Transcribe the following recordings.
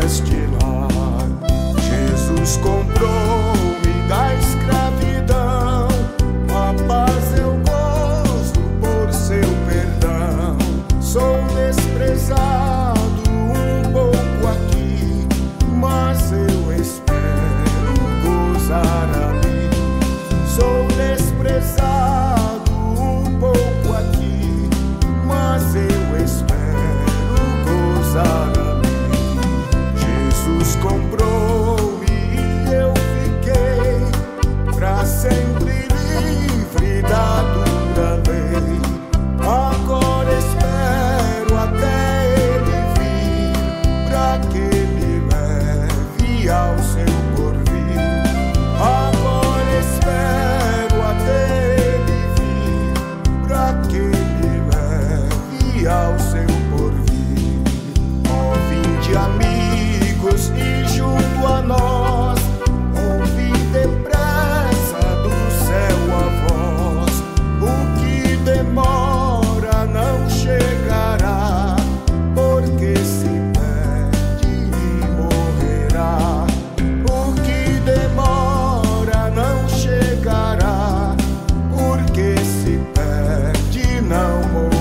deste lar. Jesus comprou-me da escravidão, a paz eu gozo por seu perdão. Sou desprezado um pouco aqui, mas eu espero gozar ali. Sou desprezado um pouco aqui, mas eu espero gozar ali. Jesus comprou-me e eu fiquei pra sempre livre da dura lei. Agora espero até ele vir, pra que me leve ao seu porvir. Agora espero até ele vir, pra que me leve ao seu porvir. Ó, vinde amigos e junto a nós, ouvi depressa do céu a voz. O que demora não chegará, porque se perde e morrerá. O que demora não chegará, porque se perde e não morrerá.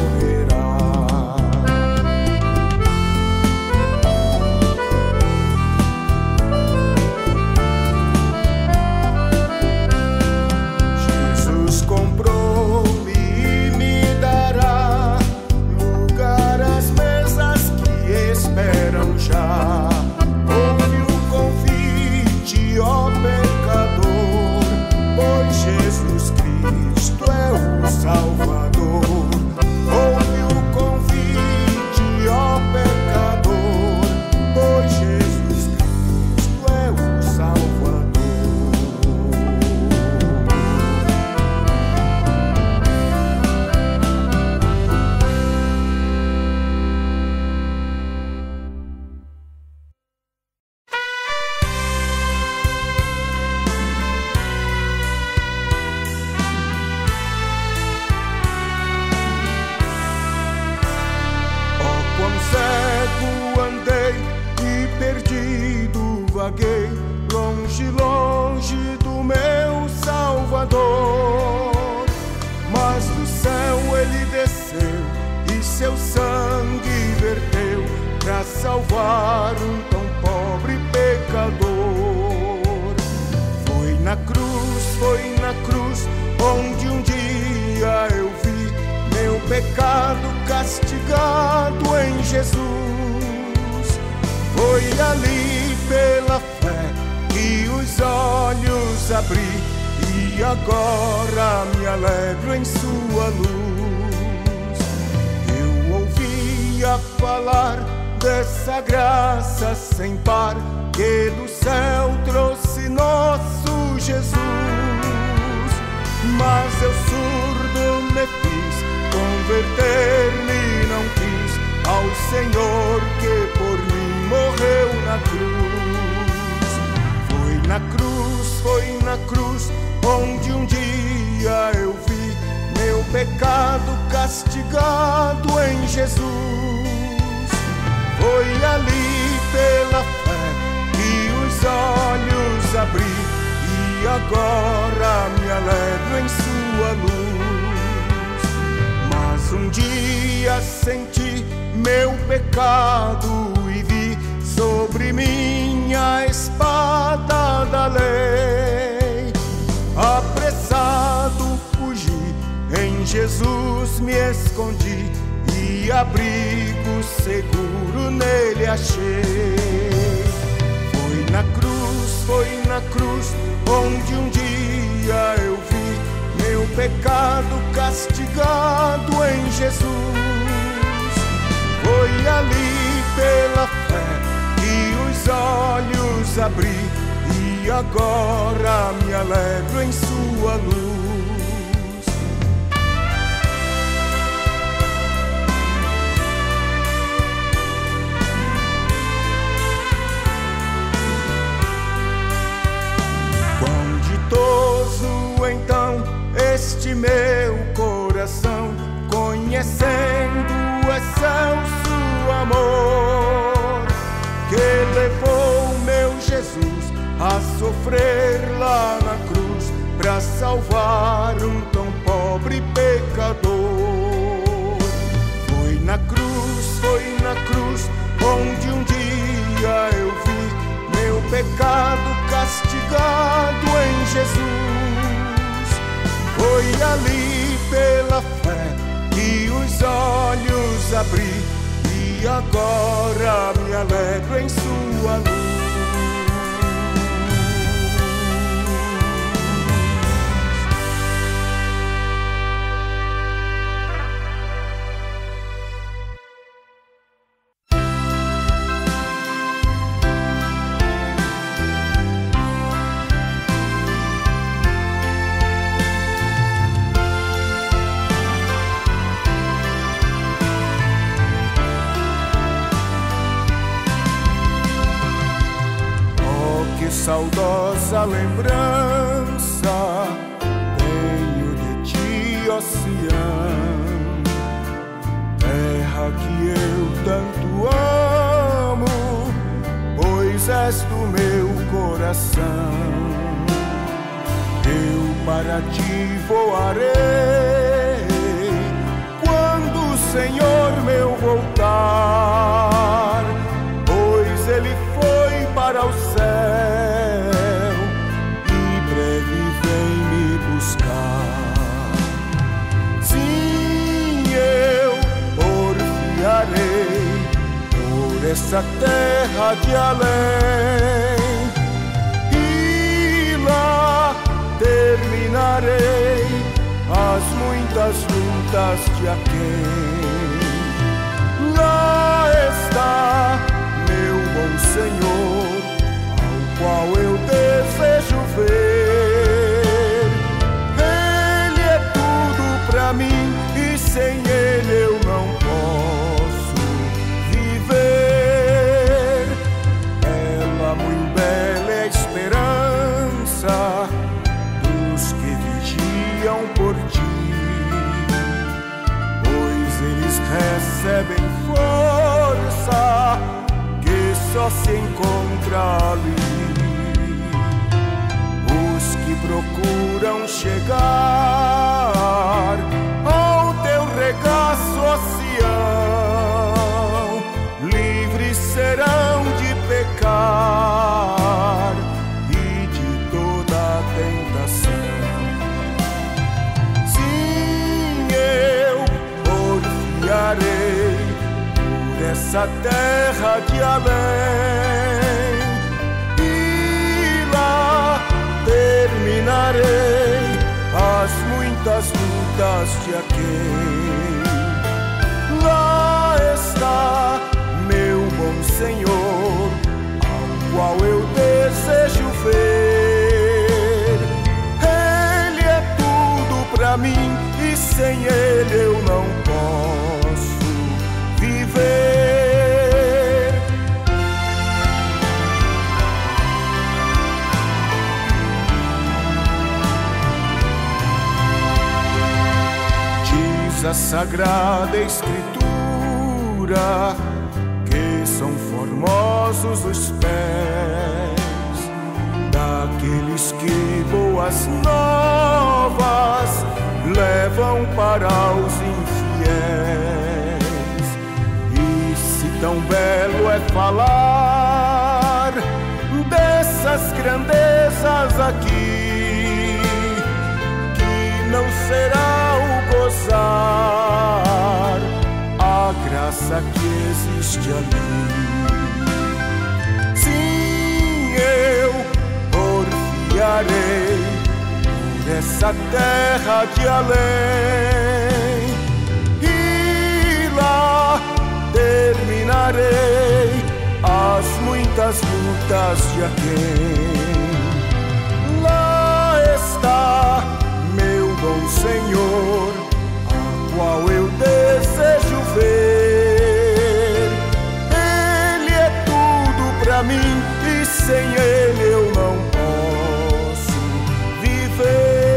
Jesus comprou-me e me dará lugar às mesas que esperam já. Ouve o convite, ó pecador, pois Jesus Cristo é o Salvador. Ouve o convite, ó pecador, pois Jesus Cristo é o Salvador. Ó, quão cego andei e perdido vaguei, longe, longe do meu Salvador. Mas do céu ele desceu e seu sangue verteu, pra salvar um tão pobre pecador. Foi na cruz onde um dia eu vi meu pecado castigado em Jesus. Foi ali pela fé que os olhos abri, e agora me alegro em sua luz. Eu ouvia falar dessa graça sem par, que do céu trouxe nosso Jesus. Mas eu surdo me fiz, converter-me não quis ao Senhor que por mim morreu na cruz. Foi na cruz onde um dia eu vi meu pecado castigado em Jesus. Foi ali pela fé que os olhos abri, e agora me alegro em sua luz. Mas um dia senti meu pecado e vi sobre minha espada da lei. Apressado fugi, em Jesus me escondi, e abrigo seguro nele achei. Foi na cruz onde um dia eu vi meu pecado castigado em Jesus. Foi ali pela fé que os olhos abri, e agora me alegro em sua luz. Então este meu coração, conhecendo o excelso amor que levou Jesus a sofrer lá na cruz para salvar um tão pobre pecador. Foi na cruz onde um dia eu vi meu pecado castigado em Jesus. Foi ali pela fé que os olhos abri e agora me alegro em sua luz. Saudosa lembrança tenho de ti, ó Sião, terra que eu tanto amo, pois és do meu coração. Eu para ti voarei quando o Senhor meu voltar, pois Ele foi para o céu e breve vem me buscar. Sim, eu porfiarei por essa terra de além e lá terminarei as muitas lutas de aquém. Lá está meu bom Senhor, ao qual eu desejo ver. Ele é tudo pra mim e sem Ele eu não posso viver. Ela muito bela é a esperança dos que vigiam por ti, pois eles recebem força que só se encontra ali. Os que procuram chegar ao teu regaço, ó Sião, livres serão de pecar e de toda tentação. Sim, eu porfiarei essa terra de além e lá terminarei as muitas lutas de aquém. Lá está meu bom Senhor, ao qual eu desejo ver. Ele é tudo pra mim e sem Ele eu não posso viver. Diz a Sagrada Escritura que são formosos os pés daqueles que boas novas levam para os infiéis. Tão belo é falar dessas grandezas aqui, que não será o gozar a graça que existe ali. Sim, eu porfiarei por essa terra de além e lá terminarei as muitas lutas de aquém. Lá está meu bom Senhor, ao qual eu desejo ver. Ele é tudo pra mim e sem Ele eu não posso viver.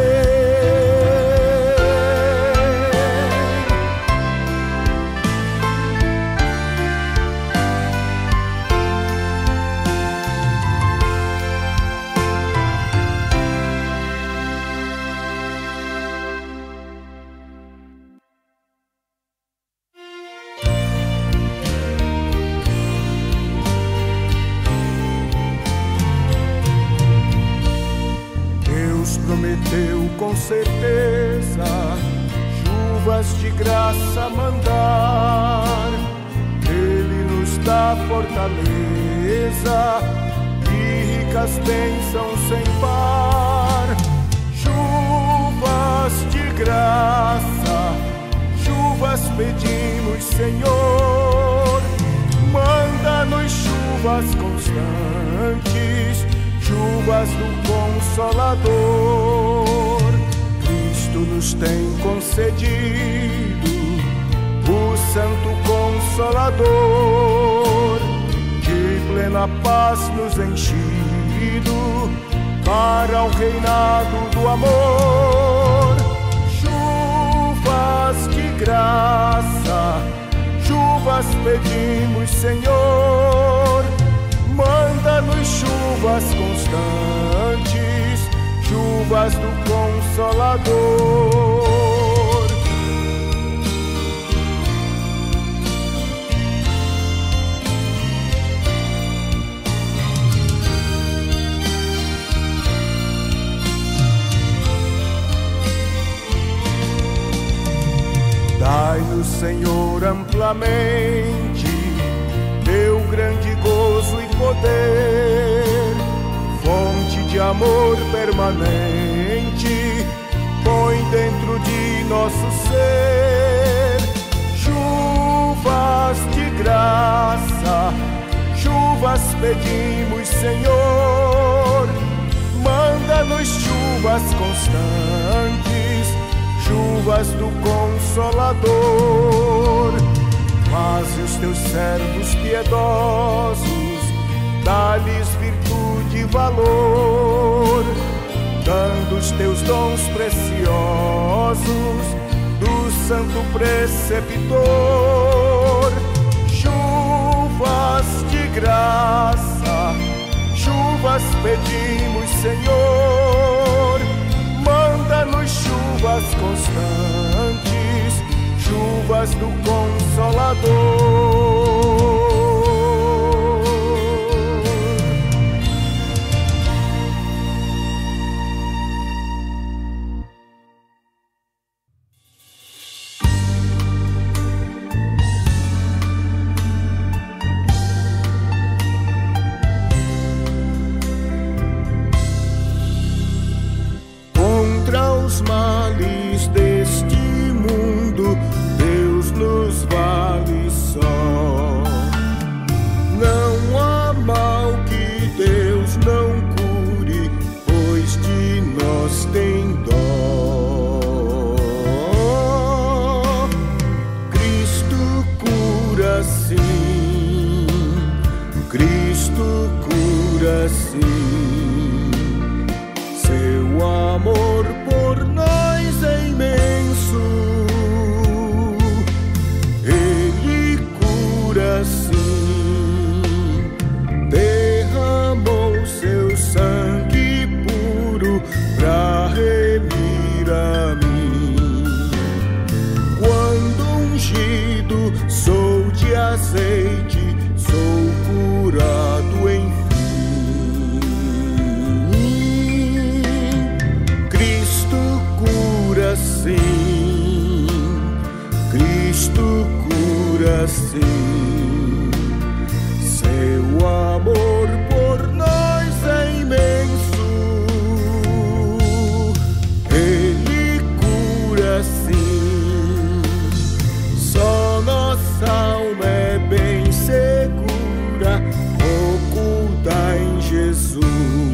prometeu com certeza chuvas de graça mandar. Ele nos dá fortaleza e ricas bênçãos sem par. Chuvas de graça, chuvas pedimos, Senhor. Manda-nos chuvas constantes, chuvas do Consolador. Cristo nos tem concedido o Santo Consolador, de plena paz nos enchido para o reinado do amor. Chuvas de graça, chuvas pedimos, Senhor. Manda-nos chuvas constantes, chuvas do Consolador. Dai-nos, Senhor, amplamente teu grande gozo e poder, fonte de amor permanente, põe dentro de nosso ser. Chuvas de graça, chuvas pedimos, Senhor. Manda-nos chuvas constantes, chuvas do Consolador. Faze os teus servos piedosos, dá-lhes virtude e valor, dando os teus dons preciosos do Santo Preceptor. Chuvas de graça, chuvas pedimos, Senhor. Manda-nos chuvas constantes, chuvas do Consolador. Contra os males deste mundo, Deus nos vale só. Não há mal que Deus não cure, pois de nós tem dó. Cristo cura sim, Cristo cura sim. Seu amor por nós é imenso, Ele cura sim. Derramou seu sangue puro pra remir a mim. Quando ungido sou de azeite, sou curado enfim. Sim, Cristo cura sim. Seu amor por nós é imenso, Ele cura sim. Só nossa alma é bem segura, oculta em Jesus.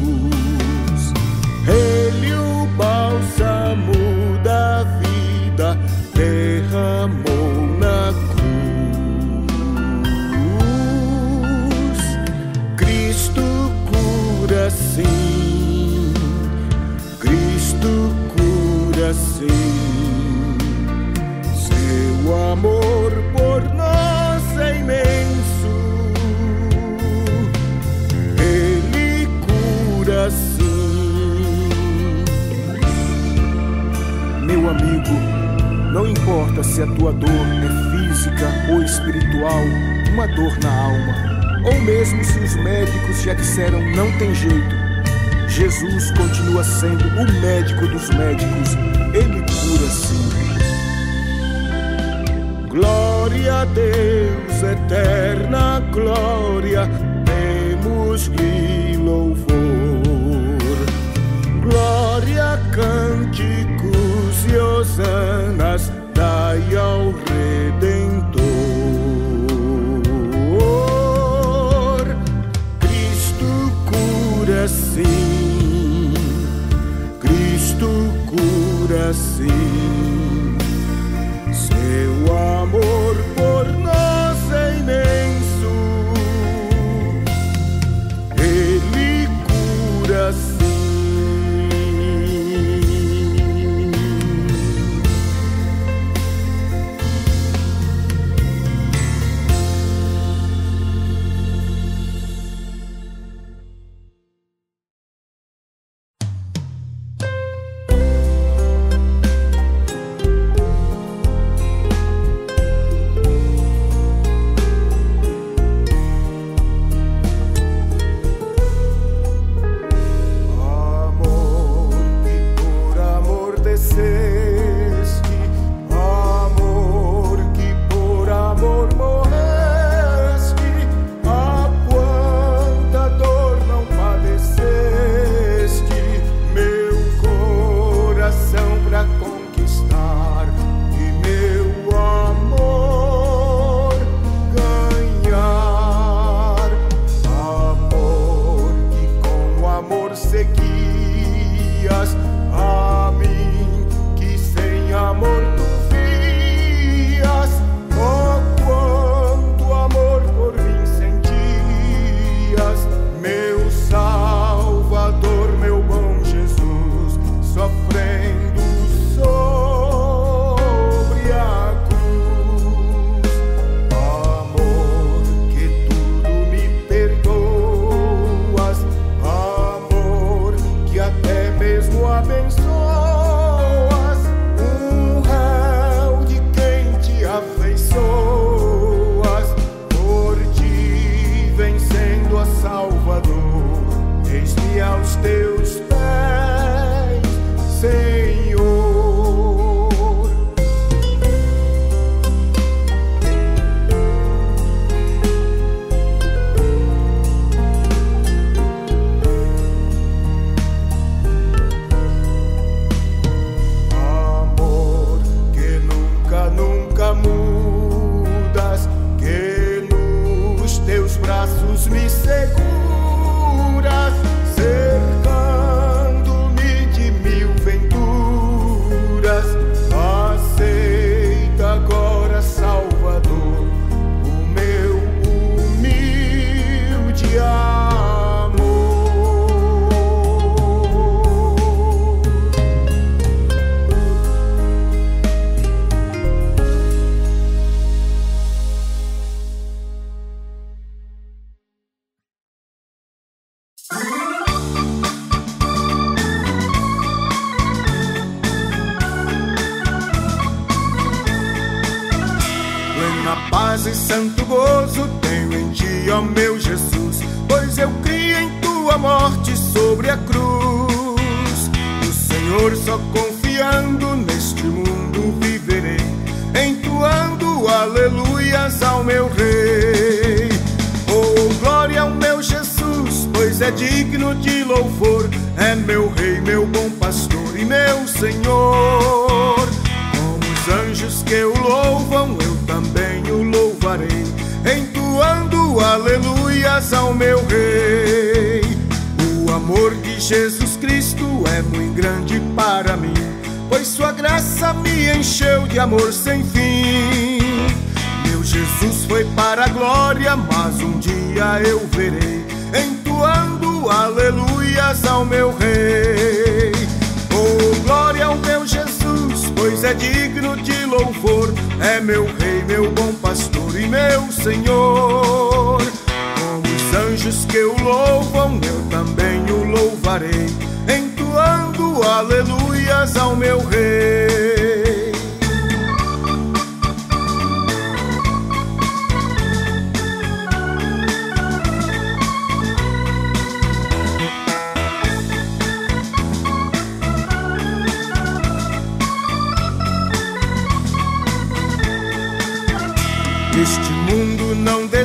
Ele o bálsamo da vida derramou na cruz. Cristo cura sim, Cristo cura sim. Seu amor por nós é imenso, Ele cura sim. Meu amigo, não importa se a tua dor é física ou espiritual, uma dor na alma, ou mesmo se os médicos já disseram não tem jeito, Jesus continua sendo o médico dos médicos, Ele cura sim. Glória a Deus, eterna glória, demos-lhe louvor. Glória, cânticos e hosanas, dai ao Redentor. Cristo cura sim, Cristo cura sim. Seu amor por nós é imenso, Ele cura sim. E santo gozo tenho em ti, ó meu Jesus, pois eu criei em tua morte sobre a cruz. No Senhor só confiando neste mundo viverei, entoando aleluias ao meu Rei. Oh, glória ao meu Jesus, pois é digno de louvor, é meu Rei, meu bom pastor e meu Senhor. Como os anjos que o louvam, eu também o louvarei, entoando aleluias ao meu Rei. O amor de Jesus Cristo é muito grande para mim, pois sua graça me encheu de amor sem fim. Meu Jesus foi para a glória, mas um dia eu verei, entoando aleluias ao meu Rei. Oh, glória ao meu Jesus, pois é digno de louvor, é meu Rei, meu bom pastor e meu Senhor. Como os anjos que o louvam, eu também o louvarei, entoando aleluias ao meu Rei.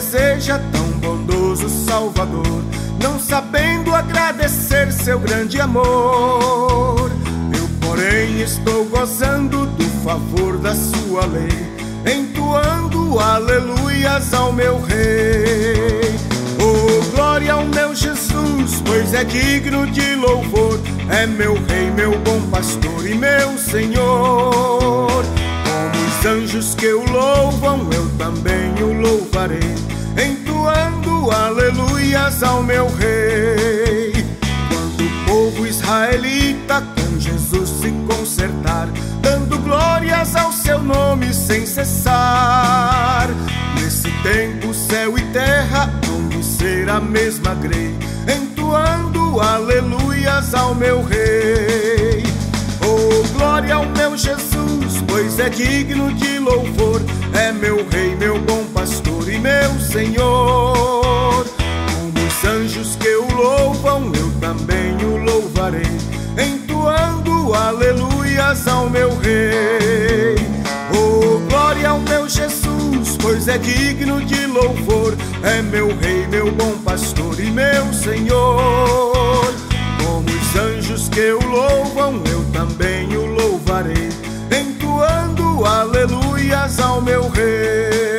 deseja, tão bondoso Salvador, não sabendo agradecer seu grande amor. Eu, porém, estou gozando do favor da sua lei, entoando aleluias ao meu Rei. Oh, glória ao meu Jesus, pois é digno de louvor, é meu Rei, meu bom pastor e meu Senhor. Como os anjos que o louvam, eu também o louvarei, entoando aleluias ao meu Rei. Quando o povo israelita com Jesus se consertar, dando glórias ao seu nome sem cessar, nesse tempo céu e terra vão ser a mesma grei, entoando aleluias ao meu Rei. Oh, glória ao meu Jesus, pois é digno de louvor, é meu Rei, meu bom pastor e meu Senhor. Como os anjos que o louvam, eu também o louvarei, entoando aleluias ao meu Rei. Oh, glória ao meu Jesus, pois é digno de louvor, é meu Rei, meu bom pastor e meu Senhor. Como os anjos que o louvam, eu também o louvarei, entoando aleluias ao meu Rei.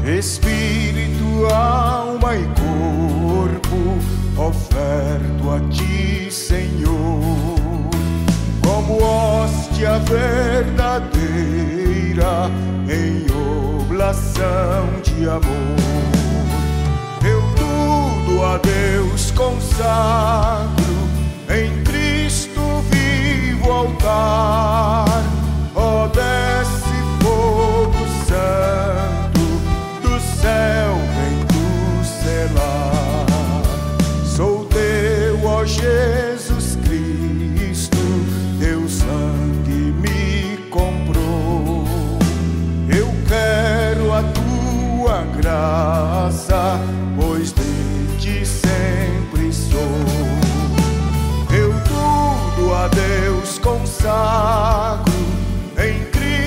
espírito, alma e corpo, oferto a ti, Senhor, como hóstia verdadeira em oblação de amor. Eu tudo a Deus consagro, em Cristo vivo altar. Ó, desce fogo santo do céu, vem tu selar. Sou teu, ó Jesus Cristo, teu sangue me comprou. Eu quero a tua graça, pois de ti sempre sou. Eu tudo a Deus consagro, em Cristo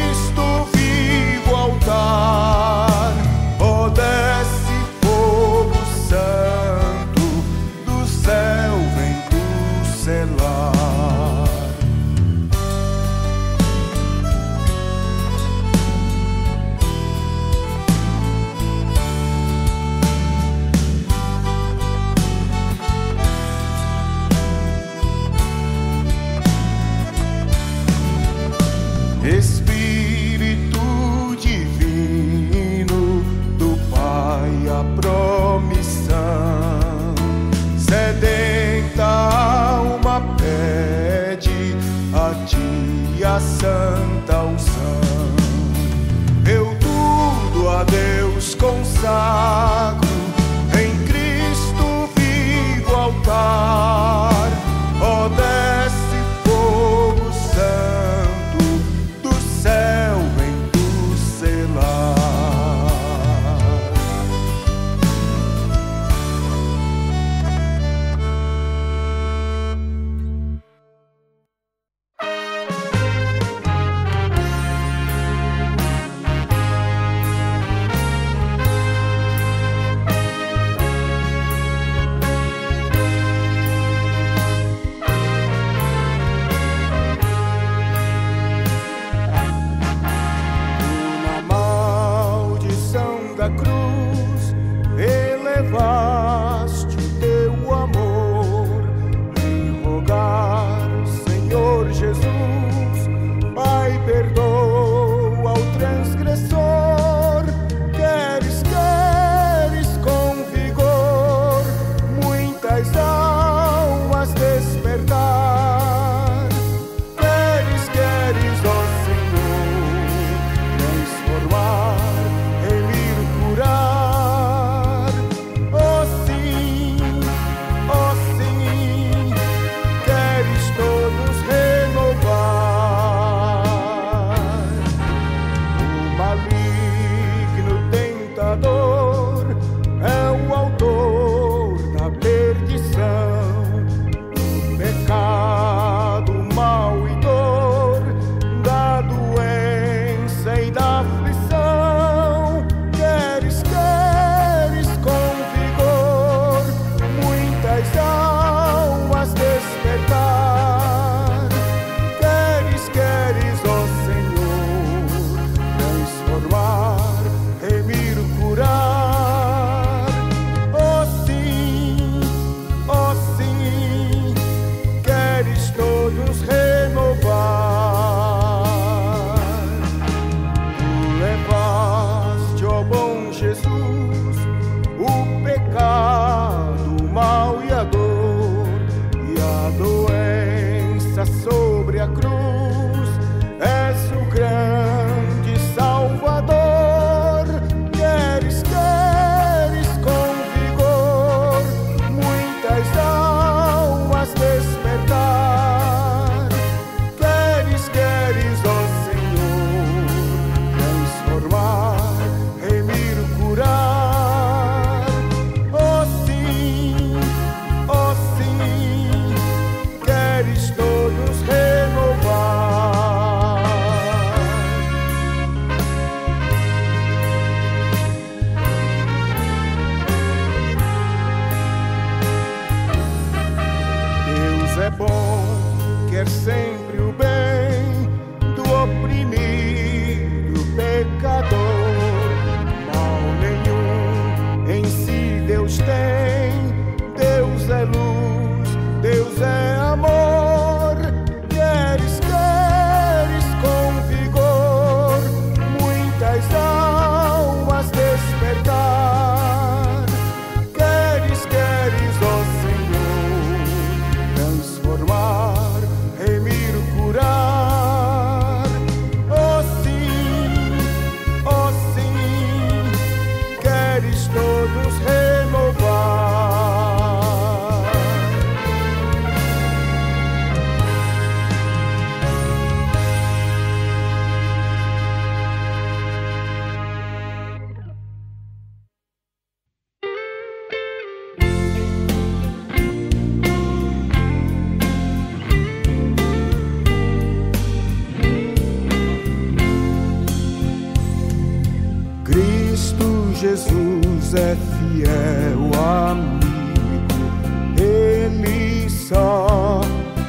Jesus é fiel amigo, Ele só,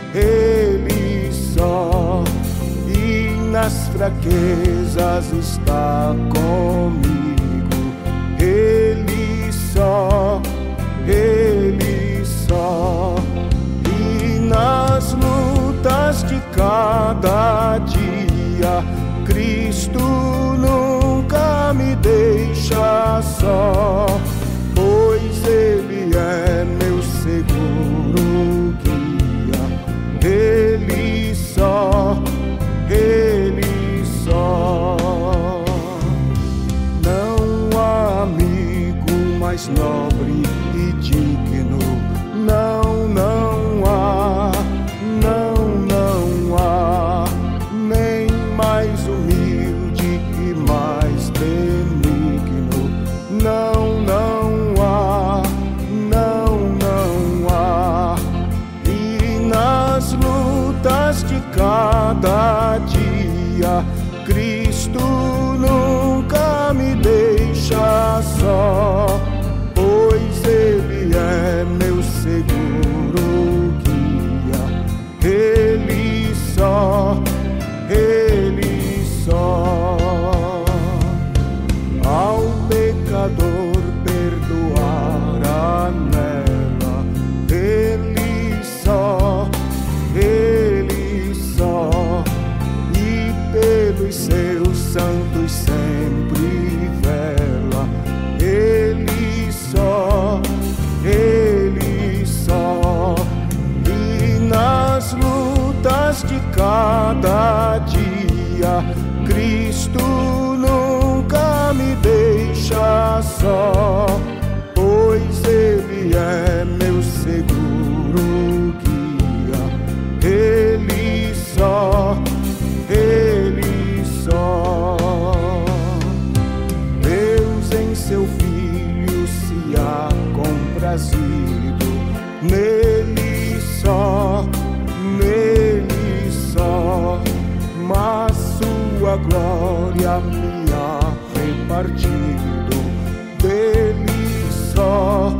e nas fraquezas está comigo, Ele só, e nas lutas de cada dia, Cristo nunca me deixa só, pois Ele é meu seguro guia, Ele só, não há amigo mais nobre e digno, não há, nem mais humilde e mais benigno, não há, e nas lutas de cada dia, Cristo nunca me deixa só, pois Ele é meu seguro guia, Ele só, ao pecador perdoar anela, Ele só, e pelos seus santos sempre vela, Ele só, e nas lutas de cada dia, Cristo nunca me deixa só, pois Ele é meu seguro guia, Ele só, Deus em seu Filho se há comprazido, nele só, mas sua glória me há repartido, dele só,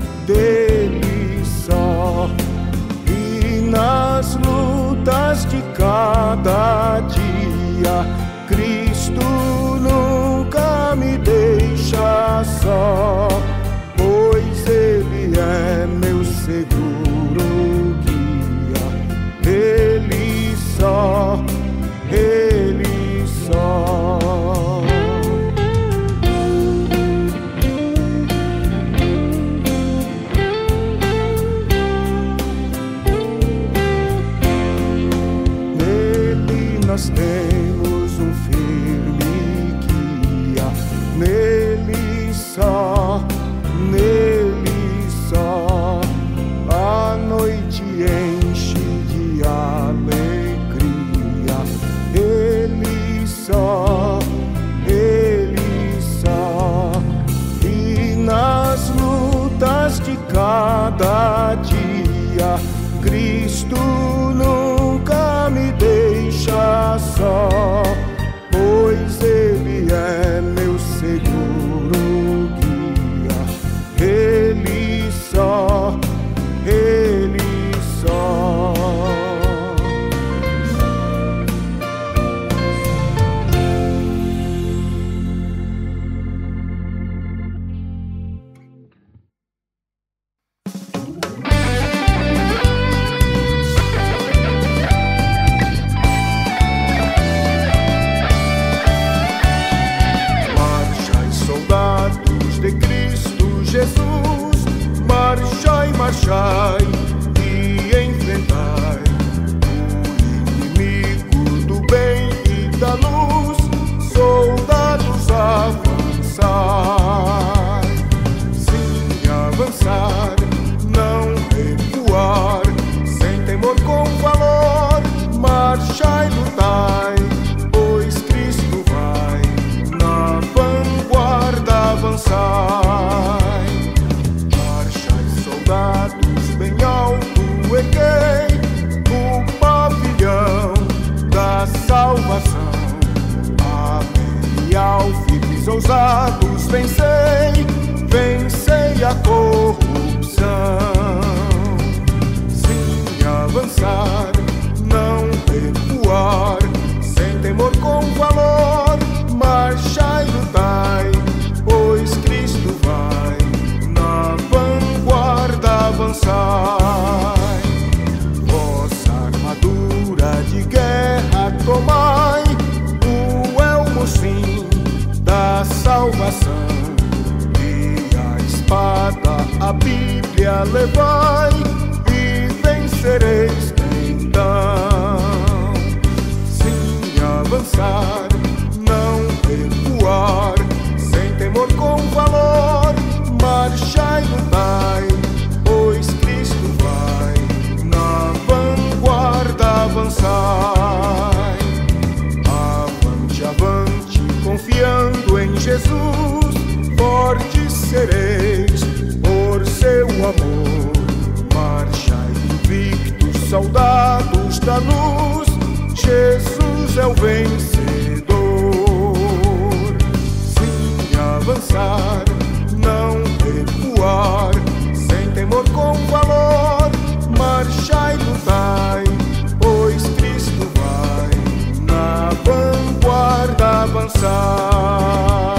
e nas lutas de cada dia, Cristo nunca me deixa só, pois Ele é meu seguro guia, Ele só, inimigos ousados vencei, vencei a corrupção. Sim, avançar, não recuar, sem temor, com valor, marchai, lutai, pois Cristo vai na vanguarda avançar. Vossa armadura de guerra tomai, o elmo sim da salvação, e a espada, a Bíblia levai, e vencereis então. Sim, avançar, não recuar, sem temor, com valor, marchai, lutai, pois Cristo vai na vanguarda avançar. Avante, avante, confiando em Jesus, fortes sereis por seu amor. Marchai invictos, soldados da luz, Jesus é o vencedor. Sim, avançar, não recuar, sem temor, com valor, marchai, lutai, pois Cristo vai na vanguarda avançar.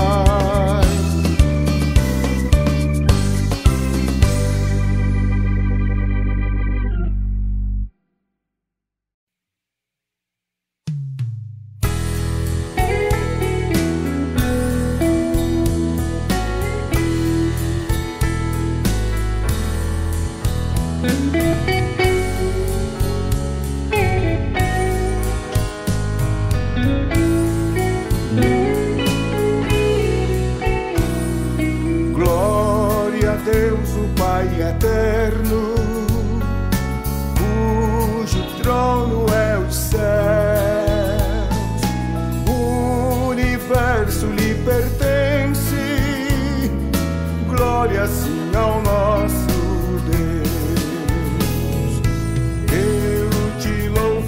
Glória a Deus, o Pai eterno, cujo trono é os céus. O universo lhe pertence. Glória sim ao nosso Deus. Eu te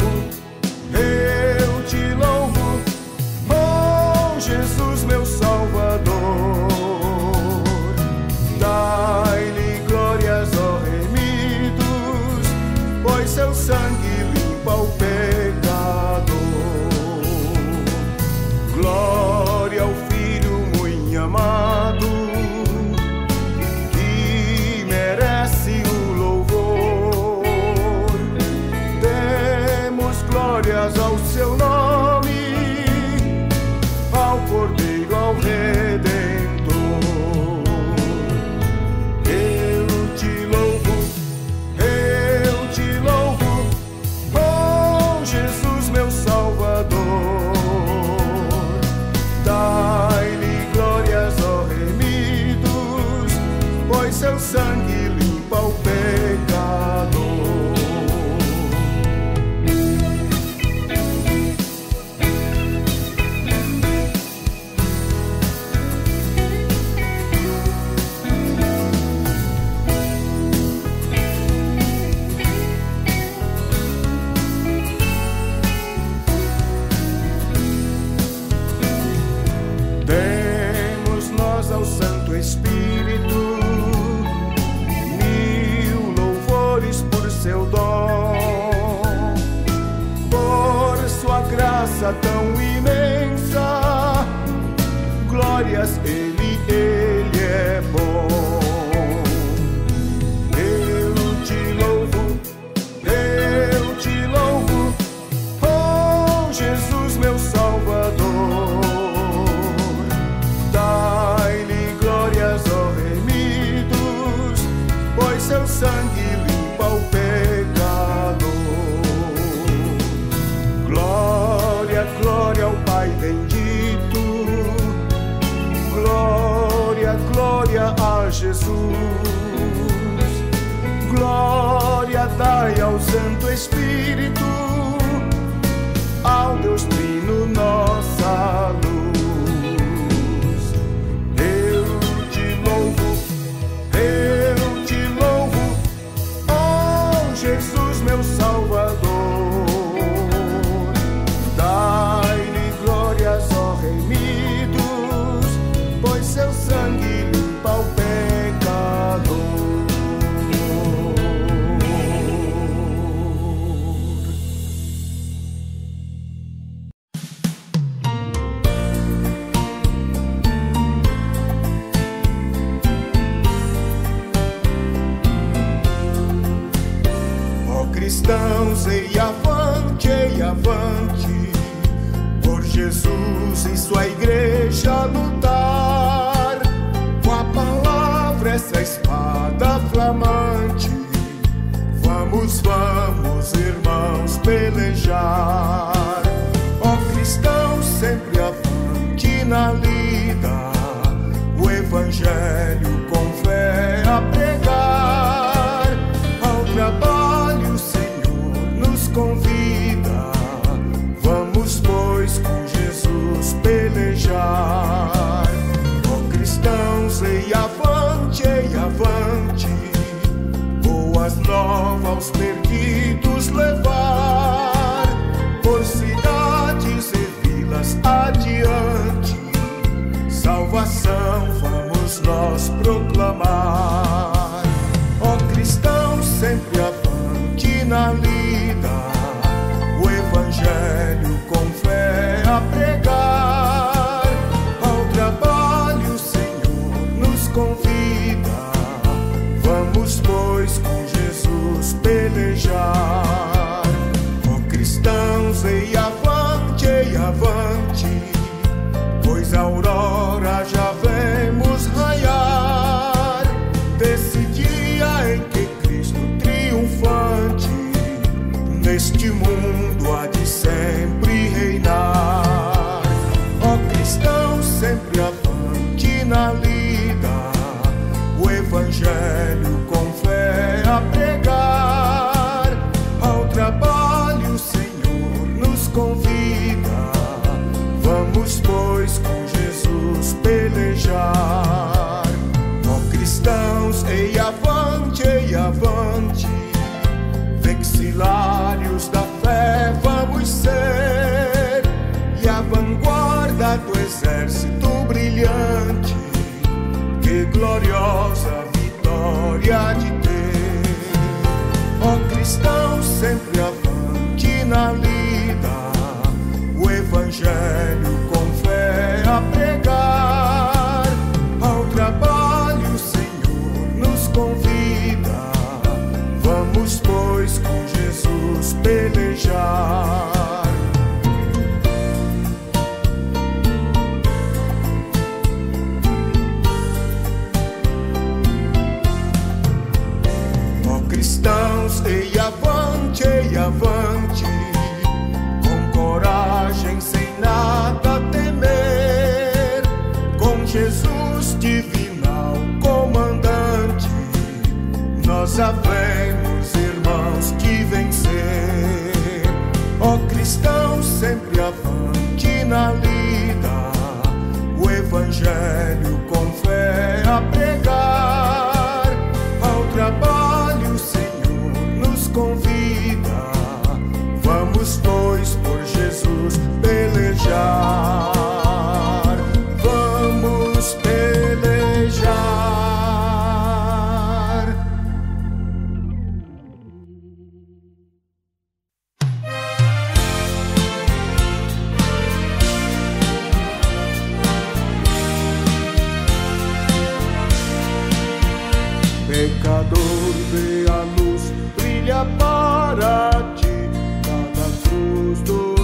louvo, oh Jesus, meu Salvador. Dai-lhe glórias, ó remidos, pois seu sangue limpa o pecador. Glória ao Filho muito amado, que merece o louvor. Demos glórias ao seu nome, ao Cordeiro, ao Redentor. Dai-lhe glórias, ó remidos, pois seu sangue limpa o pecador. Demos nós ao Santo Espírito mil louvores por seu dom, por sua graça tão imensa. Glórias, ele é bom. Eu te louvo, oh Jesus, meu Salvador. Dai-lhe glórias, ó remidos, pois seu sangue limpa o pecador. Glória, glória ao Pai bendito, glória, glória a Jesus. Glória dai ao Santo Espírito, ao Deus Trino, nossa luz. Eu te louvo, oh Jesus, meu Salvador. Dai-lhe glórias, ó remidos, Evangelho com fé a pregar. Ao trabalho o Senhor nos convida. Vamos, pois, com Jesus pelejar. Ó cristãos, ei avante, boas novas aos perdidos levar. Por cidades e vilas adiante, salvação vamos nós proclamar. Ó cristãos, sempre avante na lida, o Evangelho com fé a pregar. Ao trabalho o Senhor nos convida. Vamos, pois, com Jesus pelejar. Ó cristãos, ei avante, pois a aurora já vemos raiar, desse dia em que Cristo triunfante neste mundo há de sempre reinar. Ó cristãos, sempre avante na lida, o Evangelho com fé a pregar. Ao trabalho o Senhor nos convida. Vamos, pois, com Jesus pelejar. Ó cristãos, ei avante, vexilários da fé vamos ser, e a vanguarda do exército brilhante, que gloriosa vitória de ter. Ó cristãos, sempre avante na lida, o Evangelho com fé a pregar. Ao trabalho o Senhor nos convida. Vamos, pois, com Jesus pelejar. Ó cristãos, ei avante, com coragem, sem nada temer, com Jesus divinal comandante, nós havemos, irmãos, de vencer. Ó cristãos, sempre avante na lida, o Evangelho com fé a pregar. Ao trabalho o Senhor nos convida. Vamos, pois, por Jesus pelejar. Vamos pelejar. Pecador, vê a luz, brilha para ti, na cruz do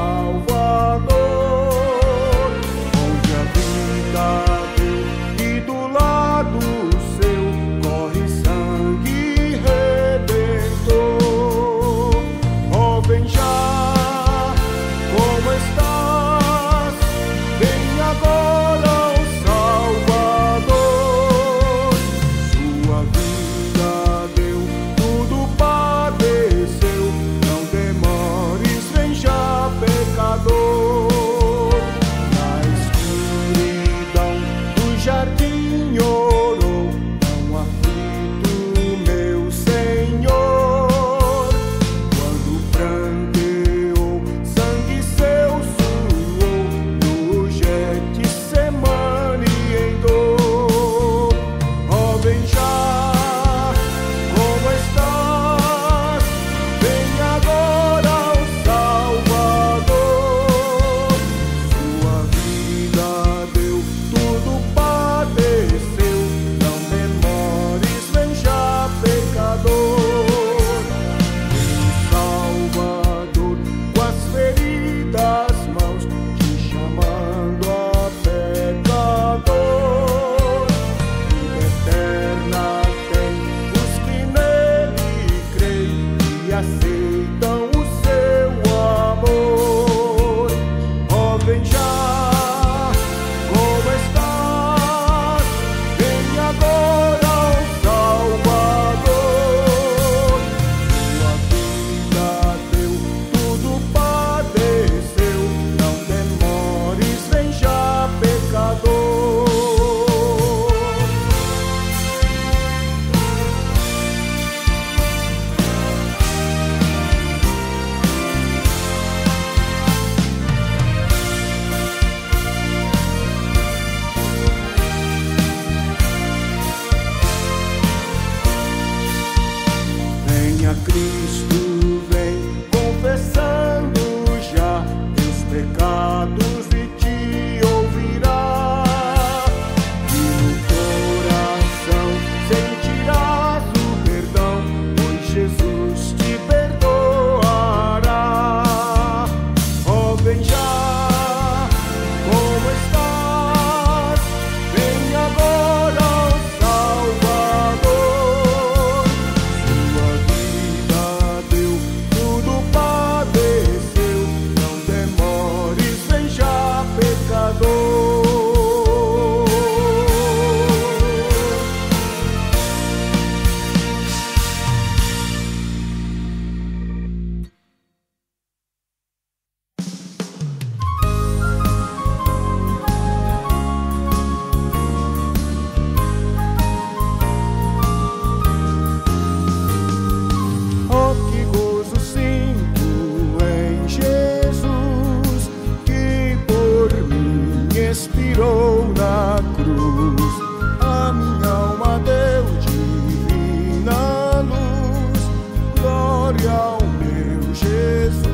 Salvador, onde a vida deu e do lado seu corre sangue redentor. Oh, vem já, como estás? Vem agora, ó Salvador. Sua vida retirou na cruz. A minha alma deu divina luz, glória ao meu Jesus.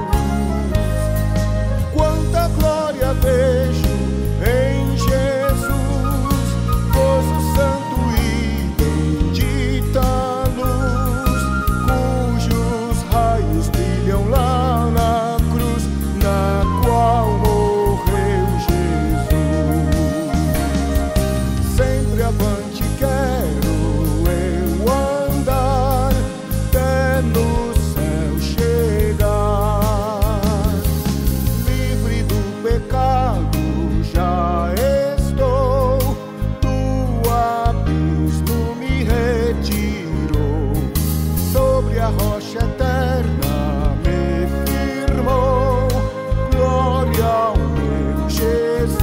Quanta glória vejo em Jesus, gozo santo e bendita luz, cujos raios brilham lá na cruz, na qual morreu Jesus. Sempre avante quero eu andar, até no céu chegar. Livre do pecado já estou, do abismo me retirou, sobre a rocha eterna me firmou, glória ao meu Jesus.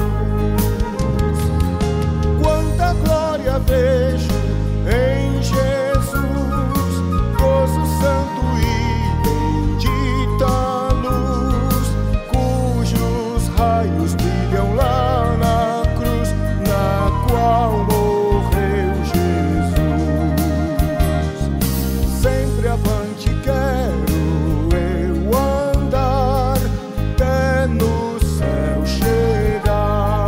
Quanta glória vejo em Jesus, gozo santo e bendita luz, cujos raios brilham lá na cruz, na qual morreu Jesus. Sempre avante quero eu andar, até no céu chegar.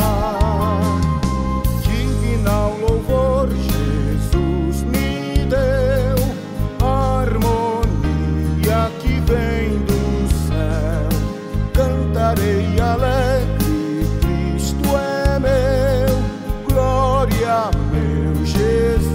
Divinal louvor Jesus me deu, harmonia que vem do céu. Cantarei alegre, Cristo é meu, glória meu Jesus.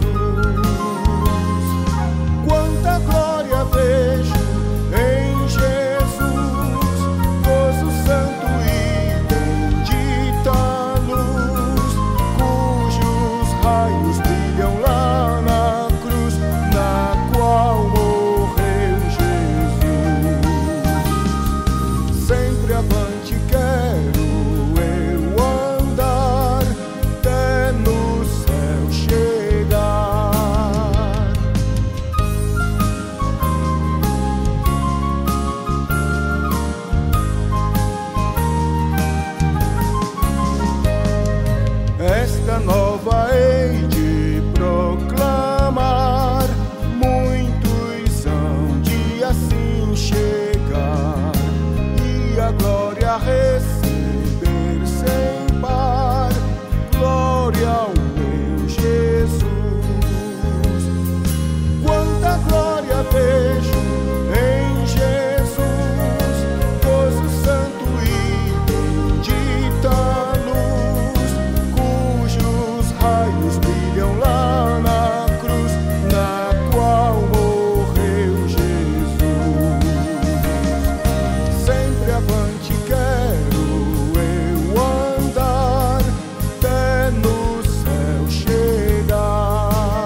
Quanta glória vejo em Jesus, gozo santo e bendita luz, cujos raios brilham lá na cruz, na qual morreu Jesus. Sempre avante quero eu andar, até no céu chegar. Esta nova hei de proclamar, muitos hão de assim chegar, e a glória receber sem par, glória ao meu Jesus. Quanta glória vejo em Jesus, gozo santo e bendita luz, cujos raios brilham lá na cruz, na qual morreu Jesus. Sempre avante quero eu andar, até no céu chegar.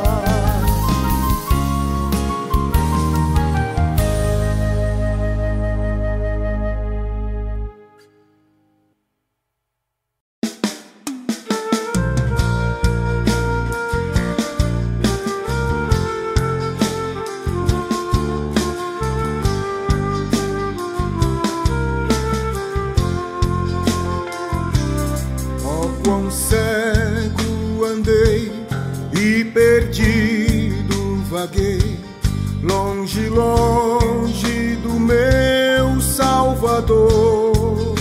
Oh, quão cego andei e perdido vaguei, longe, longe do meu Salvador.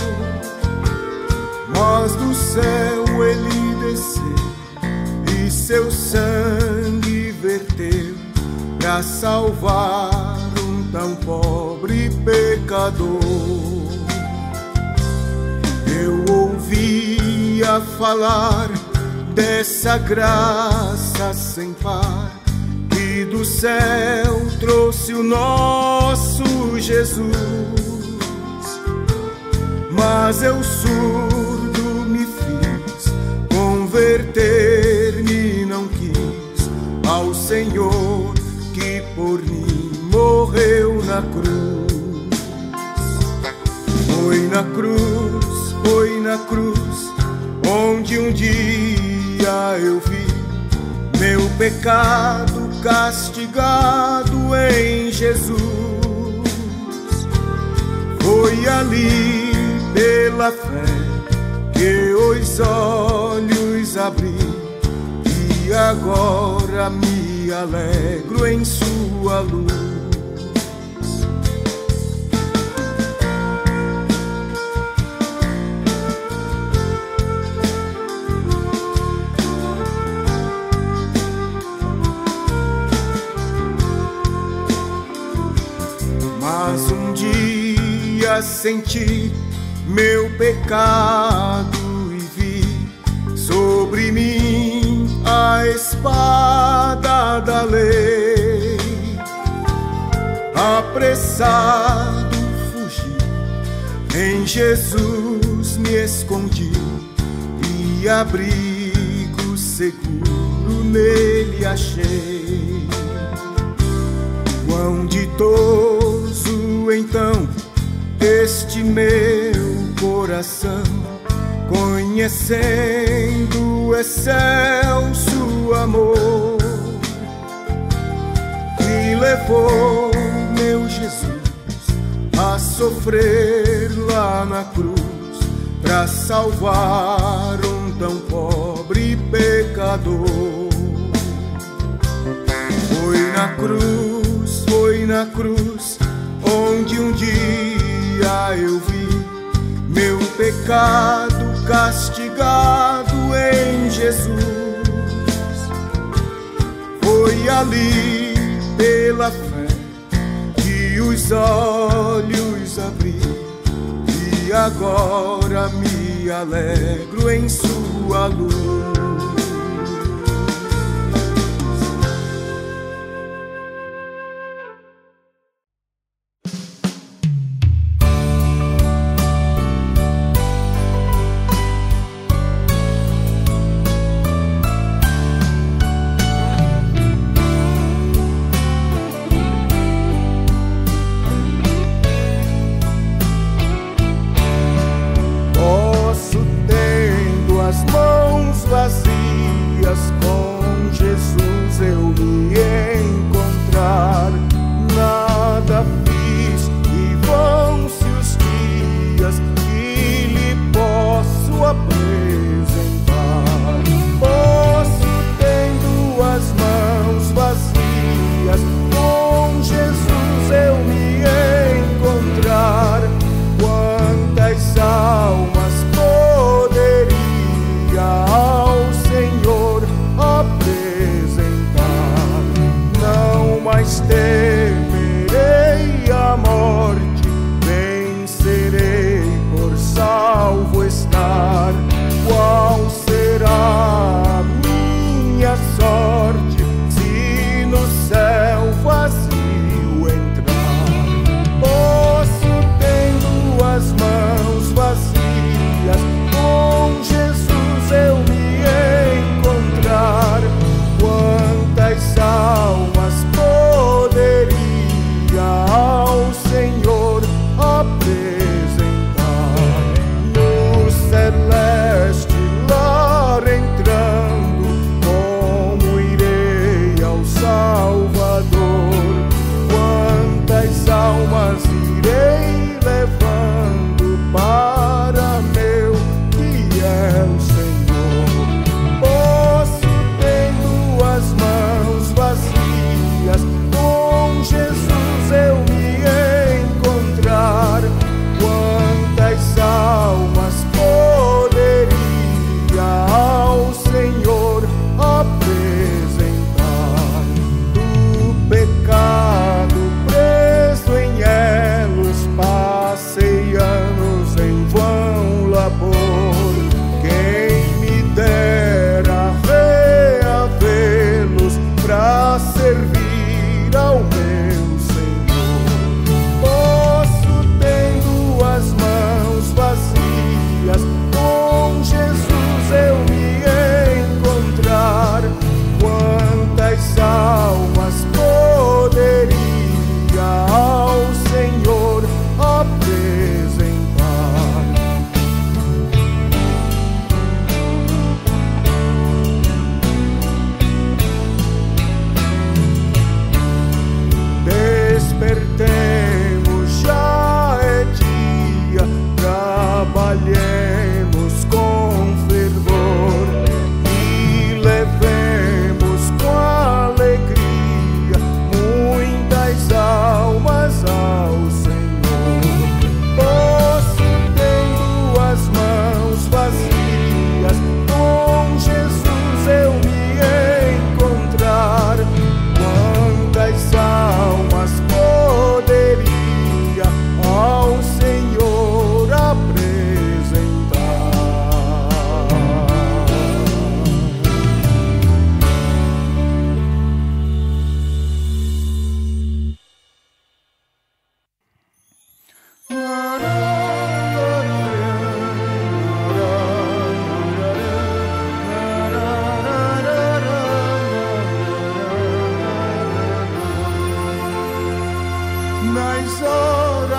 Mas do céu ele desceu e seu sangue verteu, pra salvar um tão pobre pecador. Eu ouvia falar dessa graça sem par, que do céu trouxe o nosso Jesus. Mas eu surdo me fiz, converter-me não quis ao Senhor que por mim morreu na cruz. Foi na cruz, onde um dia eu vi meu pecado castigado em Jesus. Foi ali pela fé Meus olhos abri e agora me alegro em sua luz. Mas um dia senti meu pecado e vi sobre mim a espada da lei. Apressado fugi, em Jesus me escondi e abrigo seguro nele achei. Quão ditoso então este meu coração, conhecendo o excelso amor, me levou meu Jesus a sofrer lá na cruz, pra salvar um tão pobre pecador. Foi na cruz onde um dia eu vi meu pecado castigado em Jesus. Foi ali pela fé que os olhos abri e agora me alegro em sua luz.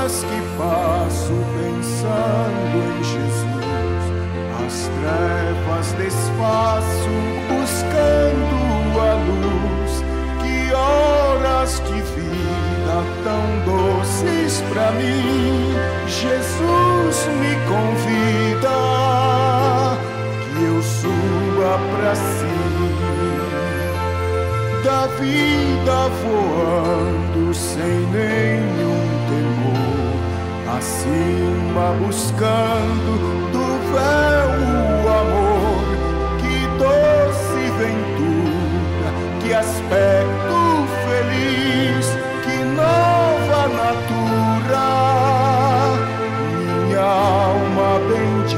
horas que passo pensando em Jesus, as trevas desfaço buscando a luz. Que horas de vida tão doces pra mim, Jesus me convida que eu suba pra cima da vida voando sem nenhum temor, acima buscando do véu o amor. Que doce ventura, que aspecto feliz, que nova natura minha alma bendiz.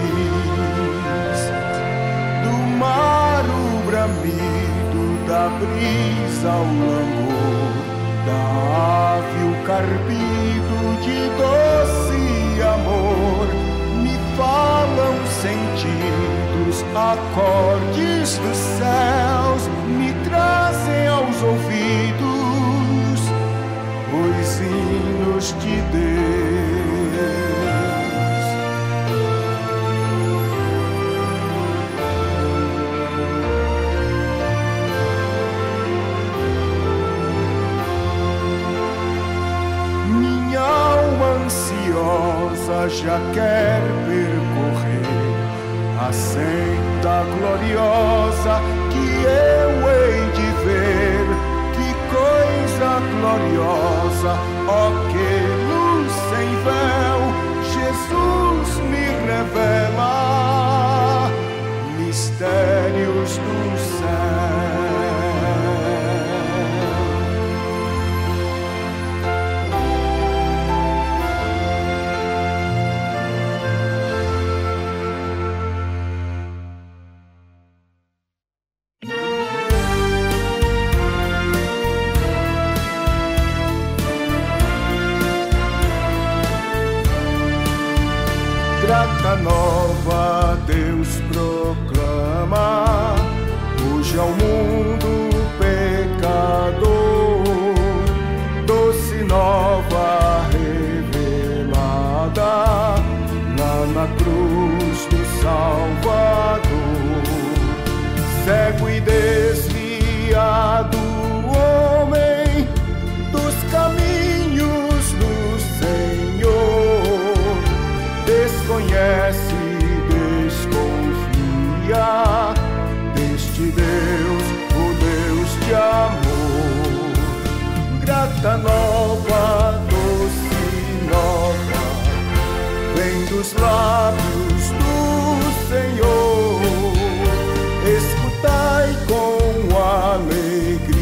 Do mar o bramido, da brisa o langor, da ave o carpido de doce amor, me falam sentidos, acordes dos céus, me trazem aos ouvidos os hinos de Deus. Minha alma ansiosa já quer percorrer a senda gloriosa que eu hei de ver. Que coisa gloriosa, ó que luz sem véu, Jesus me revela mistérios do céu. Grata nova Deus proclama hoje ao mundo pecador, doce nova revelada lá na cruz do Salvador. Cego e desviado homem dos caminhos do Senhor, desconhece, desconfia deste Deus, o Deus de amor. Grata nova, doce nova, vem dos lábios do Senhor. Escutai com alegria,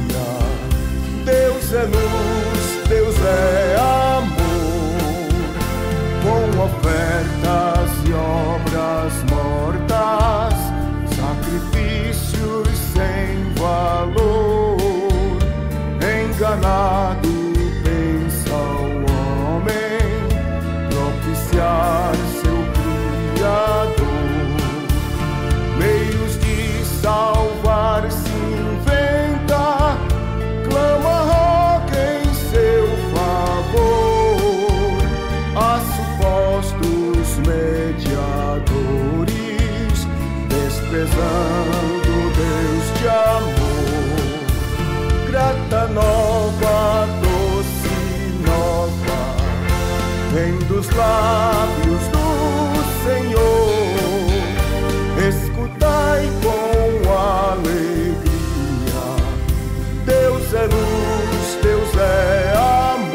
Deus é luz, Deus é amor. Com ofertas e obras mortas, sacrifícios sem valor, enganado pensa o homem propiciar seu Criador. Meios de salvar se inventa, clama, roga em seu favor a supostos mediadores, desprezando Deus de amor. Grata nova, doce nova, vem dos lábios do Senhor. Escutai com alegria, Deus é luz, Deus é amor.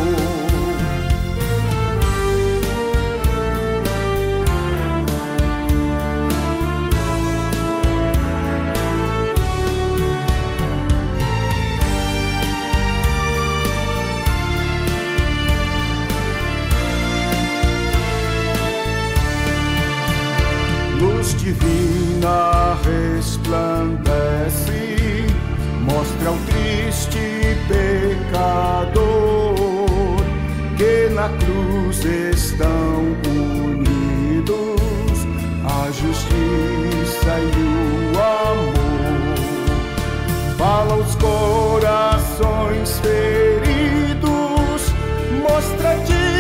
Luz divina resplandece, mostra o triste pecador que na cruz estão unidos a justiça e o amor. Fala os corações feridos, mostra-te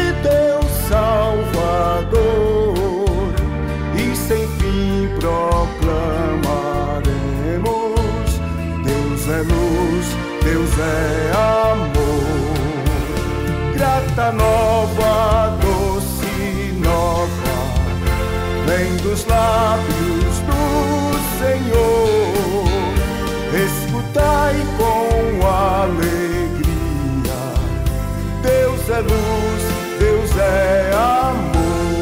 Deus é amor. Grata nova, doce nova, vem dos lábios do Senhor. Escutai com alegria, Deus é luz, Deus é amor.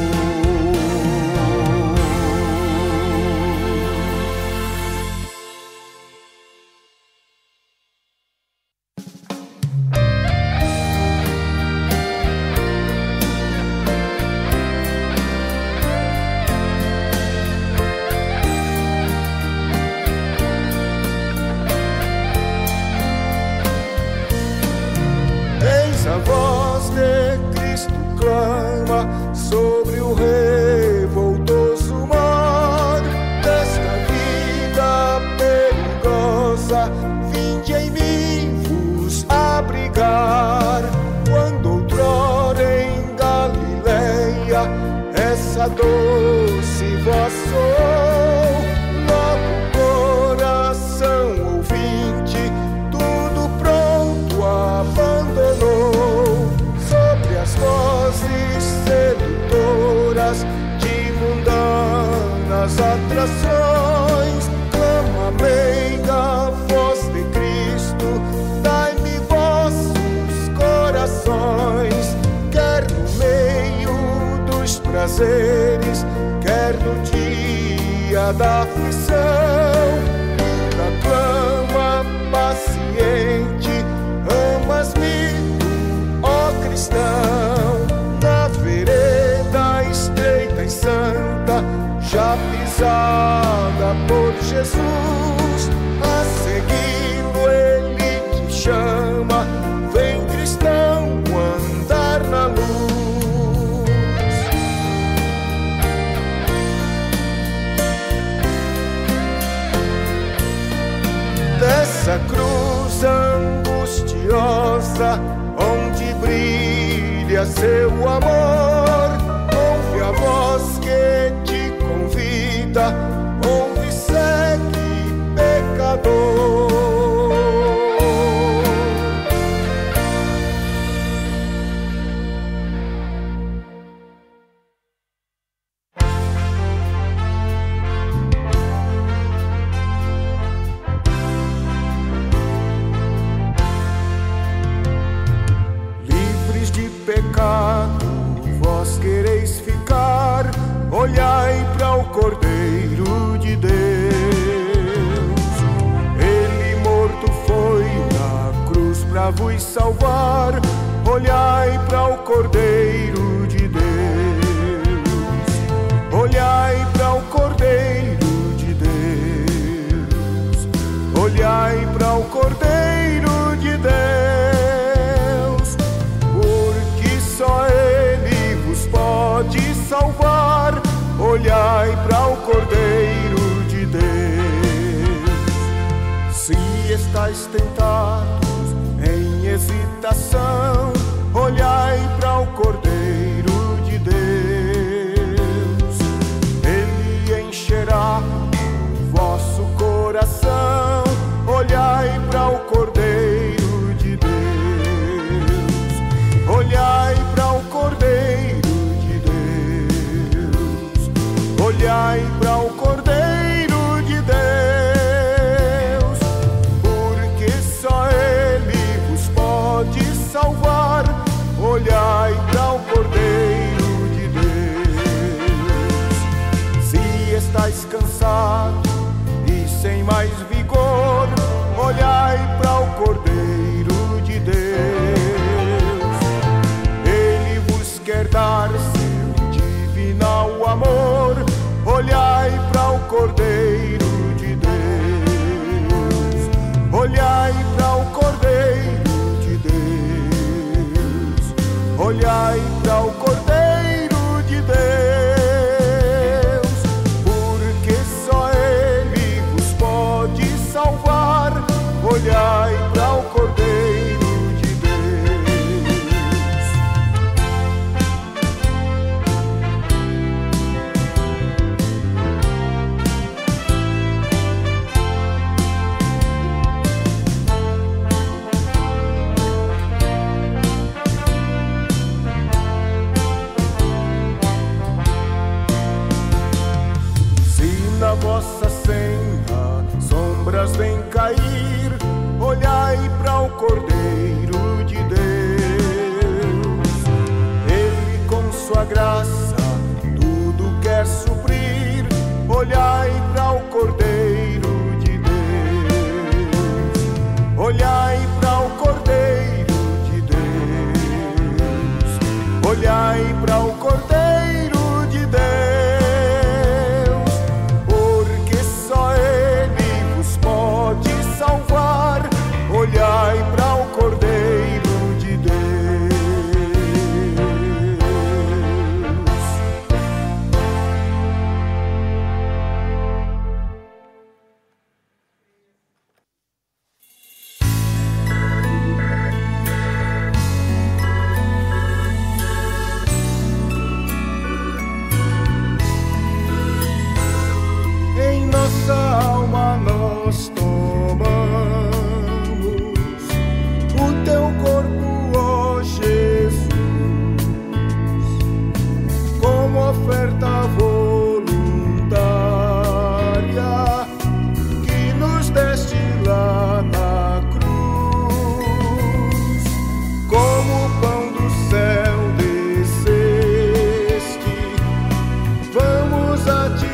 A voz de Cristo clama sobre o revoltoso mar desta vida perigosa. Vinde em mim vos abrigar. Quando outrora em Galileia essa doce voz soou, logo o coração ouvinte tudo pronto abandonou. Vozes sedutoras de mundanas atrações, clama a meiga voz de Cristo, dai-me vossos corações. Quer no meio dos prazeres, quer no dia da aflição, ainda clama paciente, amas-me cristão, na vereda estreita e santa, já pisada por Jesus, a segui-lo ele te chama, vem cristão andar na luz. Dessa cruz angustiosa, onde brilha seu amor, ouve a voz que te convida, ouve, segue, pecador. Pecado, vós quereis ficar, olhai para o Cordeiro de Deus. Ele morto foi na cruz para vos salvar, olhai para o Cordeiro de Deus. Olhai para o Cordeiro de Deus. Olhai para o Cordeiro de Deus. Só Ele vos pode salvar. Olhai para o Cordeiro de Deus. Se estáis tentados em hesitação, olhai para o Cordeiro de Deus. Ele encherá o vosso coração. Olhai para o Cordeiro de Deus. Olhai para o Cordeiro de Deus. Olhai para o Cordeiro de Deus, porque só Ele vos pode salvar. Olhai para o Cordeiro de Deus. Se estáis cansados e sem mais vida, graça tudo quer suprir. Olhai para o Cordeiro de Deus, olhai para o Cordeiro de Deus, olhai para o Cordeiro de Deus, porque só Ele vos pode salvar. Olhai para o Cordeiro de Deus. Em nossa alma nós tomamos o teu corpo, ó Jesus, como oferta voluntária que nos deste lá na cruz. Como o pão do céu desceste, vamos a ti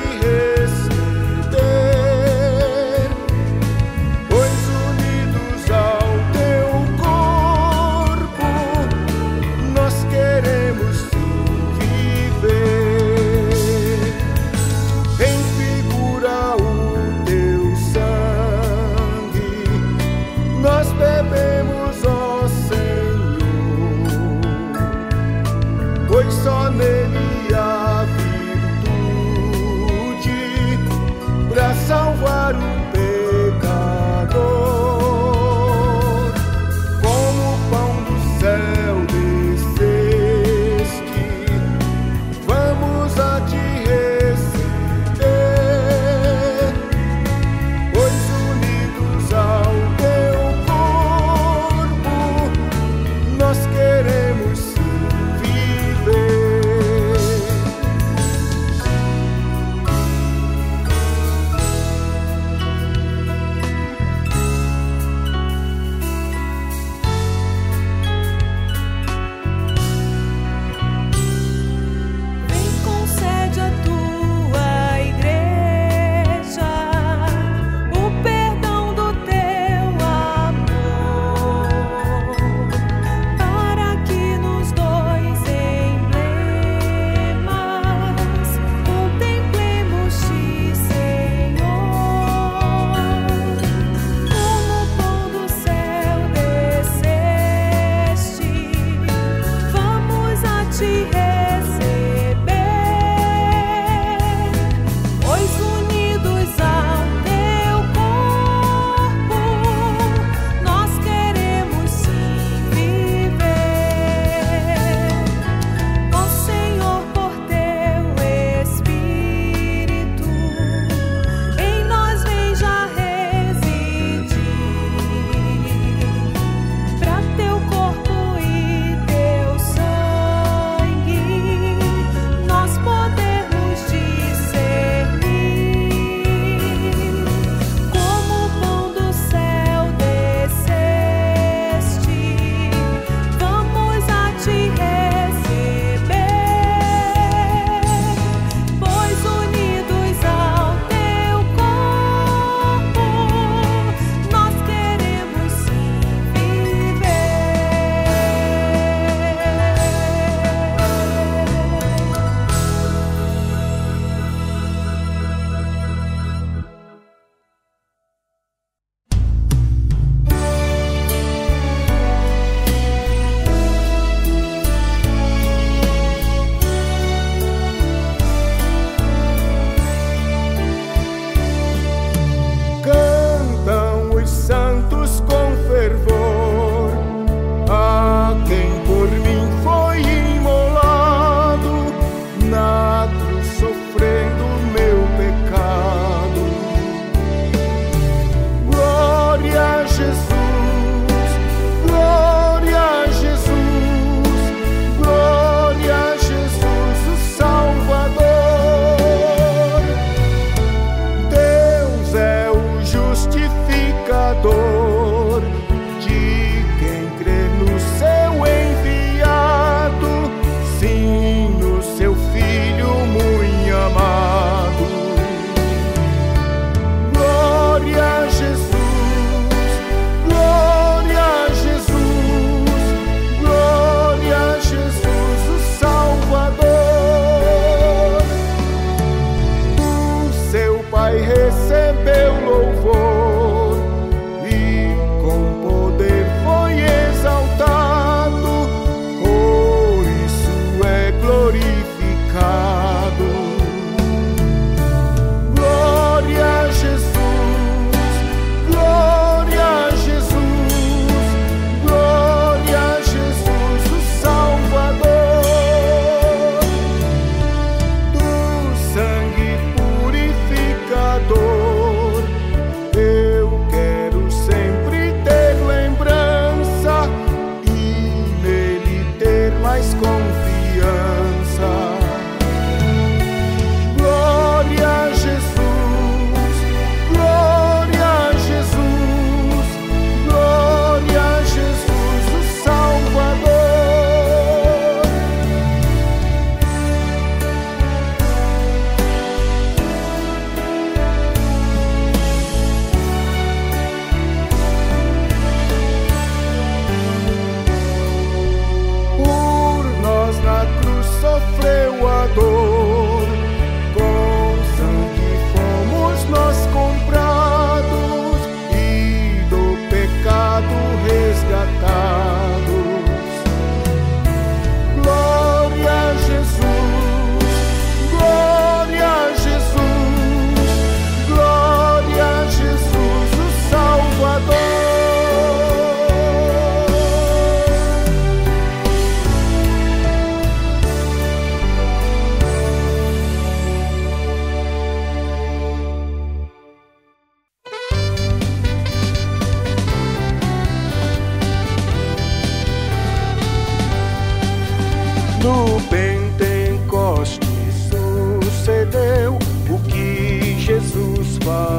receber, pois unidos ao teu corpo nós queremos viver. Em figura o teu sangue nós bebemos, ó Senhor, pois só nele há virtude para salvar o pecador. Como o pão do céu desceste, vamos a ti receber, pois unidos ao teu corpo nós queremos viver.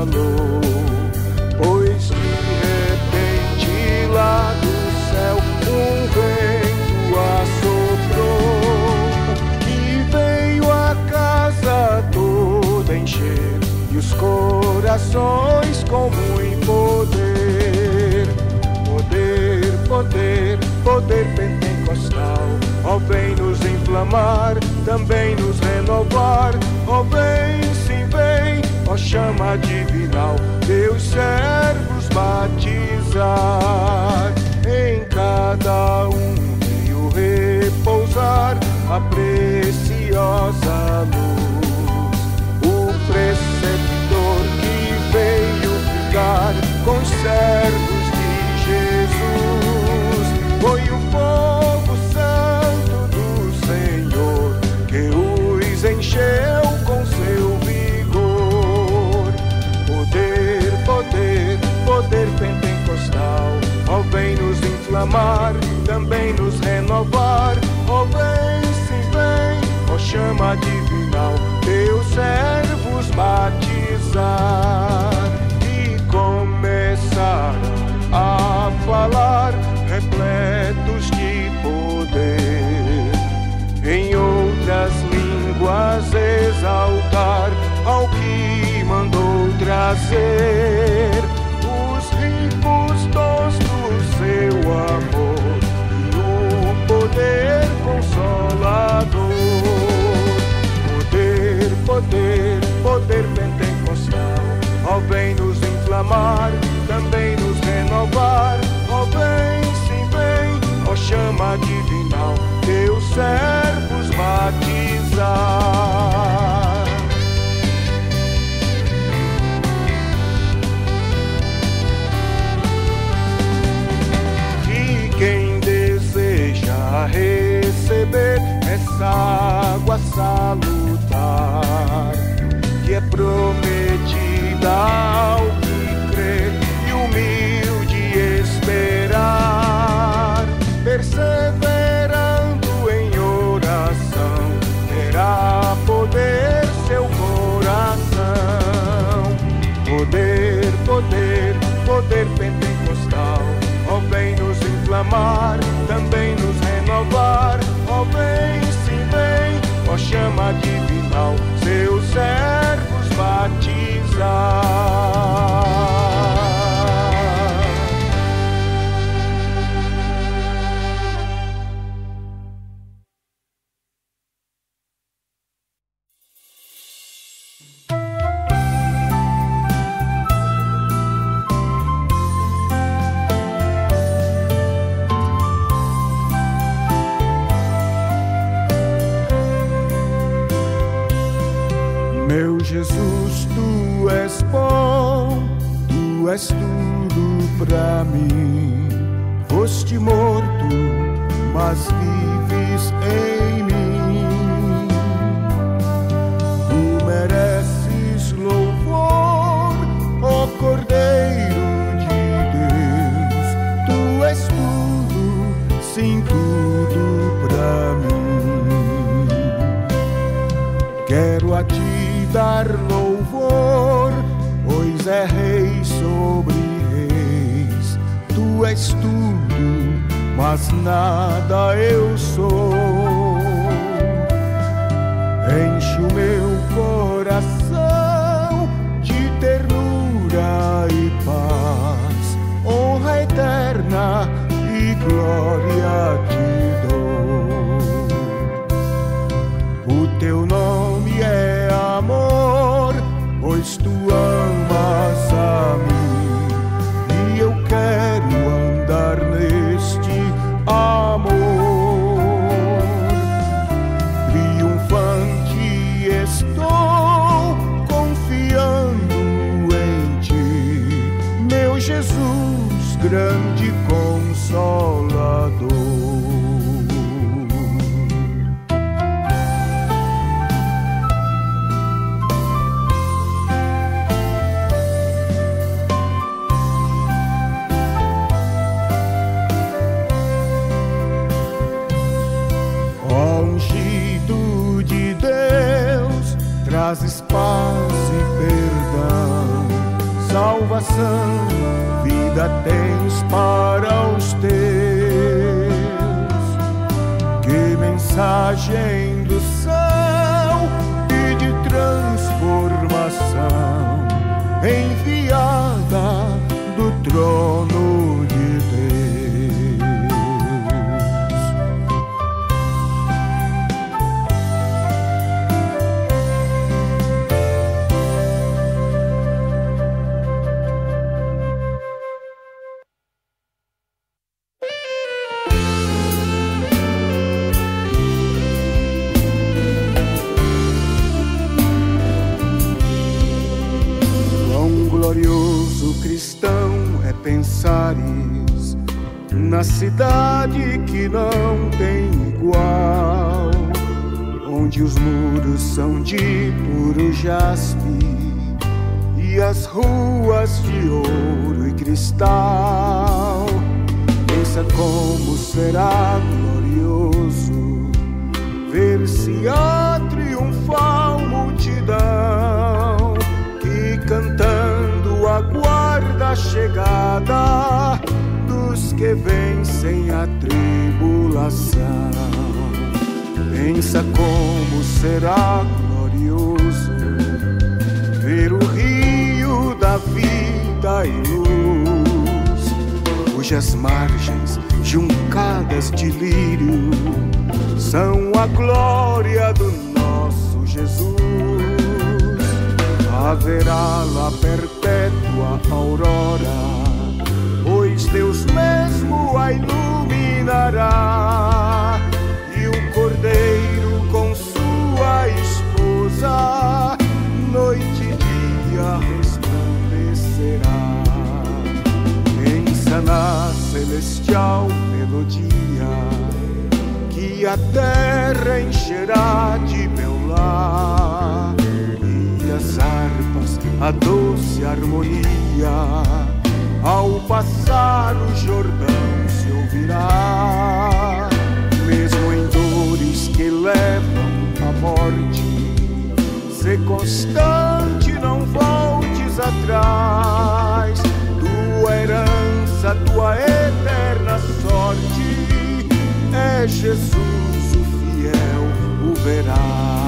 falou, pois de repente lá do céu um vento assoprou e veio a casa toda encher e os corações com muito poder. Poder pentecostal, ó vem nos inflamar, também nos renovar, ó vem, sim vem, ó chama divinal, teus servos batizar, em cada um veio repousar a preciosa luz, o preceptor que veio ficar com os servos de Jesus, foi o fogo santo do Senhor que os encheu com seu vigor. Poder pentecostal, ó vem nos inflamar, também nos renovar, ó vem, sim vem, ó chama divinal, teus servos batizar. E começaram a falar repletos de poder, em outras línguas exaltar ao que mandou trazer os ricos dons do seu amor e o poder consolador. Poder pentecostal, ó vem nos inflamar, também nos renovar, ó vem, sim vem, ó chama divinal, teus servos batizar. E quem deseja receber essa água salutar, que é prometida ao que crê e humilde esperar, perseverando em oração, terá poder seu coração. Poder pentecostal, ó vem nos inflamar, também nos renovar, ó vem, sim vem, ó chama divinal, seus servos batizar. Meu Jesus, tu és bom, tu és tudo pra mim. Foste morto, mas vives em mim. Tu mereces louvor, ó Cordeiro de Deus. Tu és tudo, sim, tudo pra mim. Quero a ti dar louvor, pois é Rei sobre reis. Tu és tudo, mas nada eu sou. Enche o meu coração de ternura e paz, honra eterna e glória te dou. O teu nome é amor, pois tu amas a mim, e eu quero andar neste amor. Triunfante estou, confiando em ti, meu Jesus, grande Consolador. Ungido de Deus, trazes paz e perdão, salvação, vida tens para os teus. Que mensagem do céu e de transformação, enviada do trono de Deus. Glorioso cristão é pensares na cidade que não tem igual, onde os muros são de puro jaspe e as ruas de ouro e cristal. Pensa como será glorioso ver-se a triunfal multidão que cantando aguarda a chegada dos que vencem a tribulação. Pensa como será glorioso ver o rio da vida e luz, cujas margens juncadas de lírio são a glória do nosso Jesus. Haverá lá perpétua aurora, pois Deus mesmo a iluminará, e o Cordeiro com sua esposa noite e dia resplandecerá. Pensa na celestial melodia que a terra encherá de meu lar, as harpas, a doce harmonia, ao passar o Jordão se ouvirá. Mesmo em dores que levam à morte, sê constante, não voltes atrás. Tua herança, tua eterna sorte, é Jesus o fiel, o verás.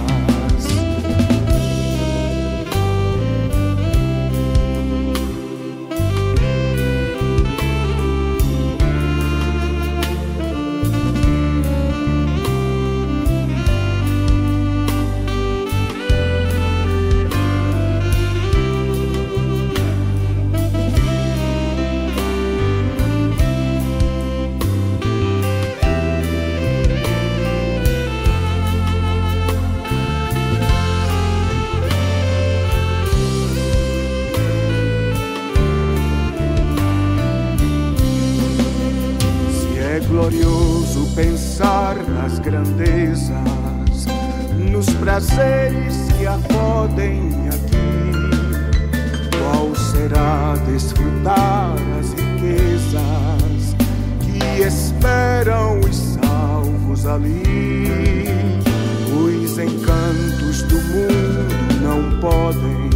Glorioso pensar nas grandezas, nos prazeres que acodem aqui. Qual será desfrutar as riquezas que esperam os salvos ali? Os encantos do mundo não podem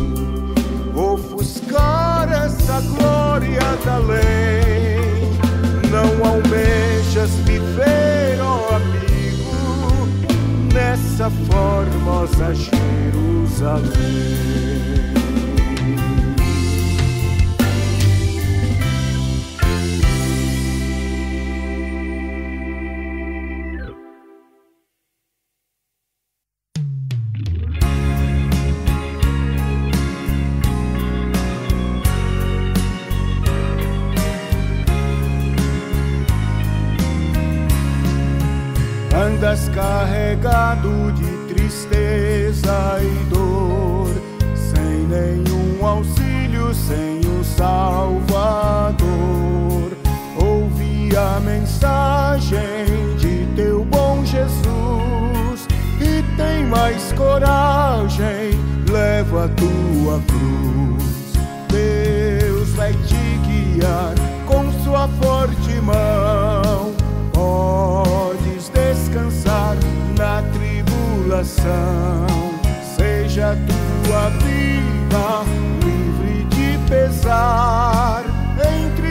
ofuscar essa glória da lei. Não almejas viver, ó amigo, nessa formosa Jerusalém. Andas carregado de tristeza e dor, sem nenhum auxílio, sem um Salvador. Ouvi a mensagem de teu bom Jesus e tem mais coragem, leva a tua cruz. Deus vai te guiar com sua forte mão. Podes descansar na tribulação, seja tua vida livre de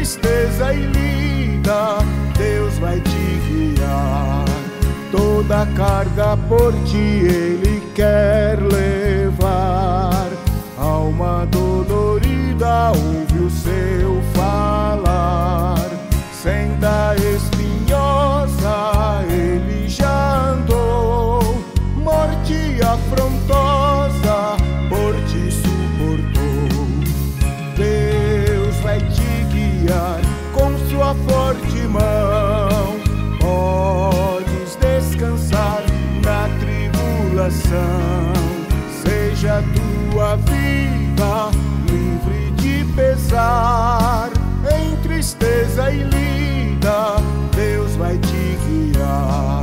tristeza e lida, Deus vai te guiar. Toda carga por ti Ele quer levar. Alma dolorida, ouve o seu falar. Senda espinhosa, Ele já andou. Morte afrontosa, por ti suportou. Deus vai te guiar com sua forte mão. Podes descansar na tribulação. Seja tua vida livre de pesar. Em tristeza e lida, Deus vai te guiar.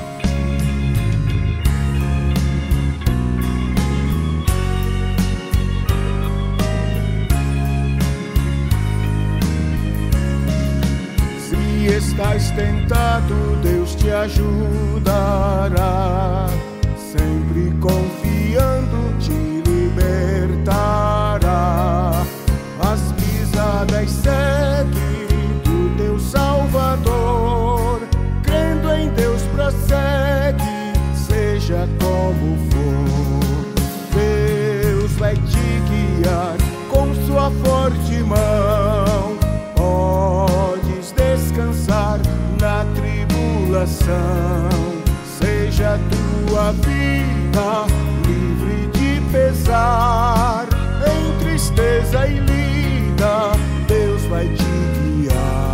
Se estás tentado, Deus te ajudará. Sempre confiando, te libertará. As pisadas segue do teu Salvador. Crendo em Deus prossegue, seja como for. Deus vai te guiar com sua forte mão. Podes descansar na tribulação. Seja tua vida livre de pesar. Em tristeza e lida, Deus vai te guiar.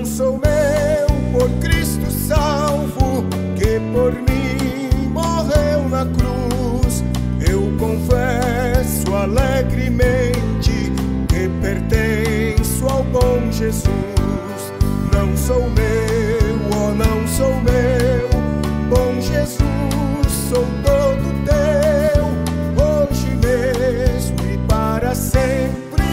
não sou meu, por Cristo salvo, que por mim morreu na cruz. Eu confesso alegremente que pertenço ao bom Jesus. Não sou meu, oh, não sou meu, bom Jesus, sou todo teu, hoje mesmo e para sempre.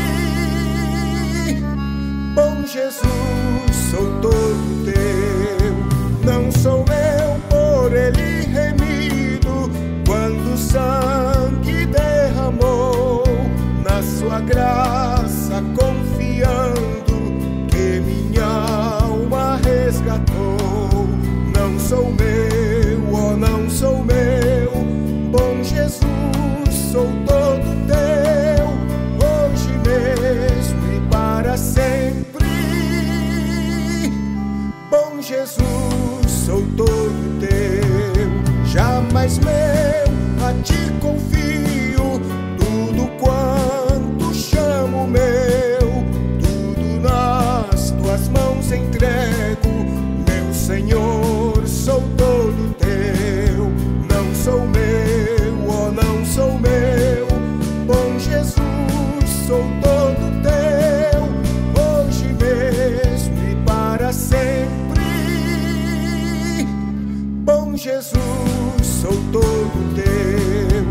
Bom Jesus, sou todo teu. Não sou meu, por ele remido, quando o sangue derramou, na sua graça confiando, que minha alma resgatou. Não sou meu, oh, não sou meu, bom Jesus, sou todo teu, hoje mesmo e para sempre. Bom Jesus, sou todo teu, jamais meu, a ti confio, tudo quanto chamo meu, tudo nas tuas mãos entrego, meu Senhor, sou todo teu. Não sou meu, oh, não sou meu, bom Jesus, sou todo teu, hoje mesmo e para sempre. Bom Jesus, sou todo teu.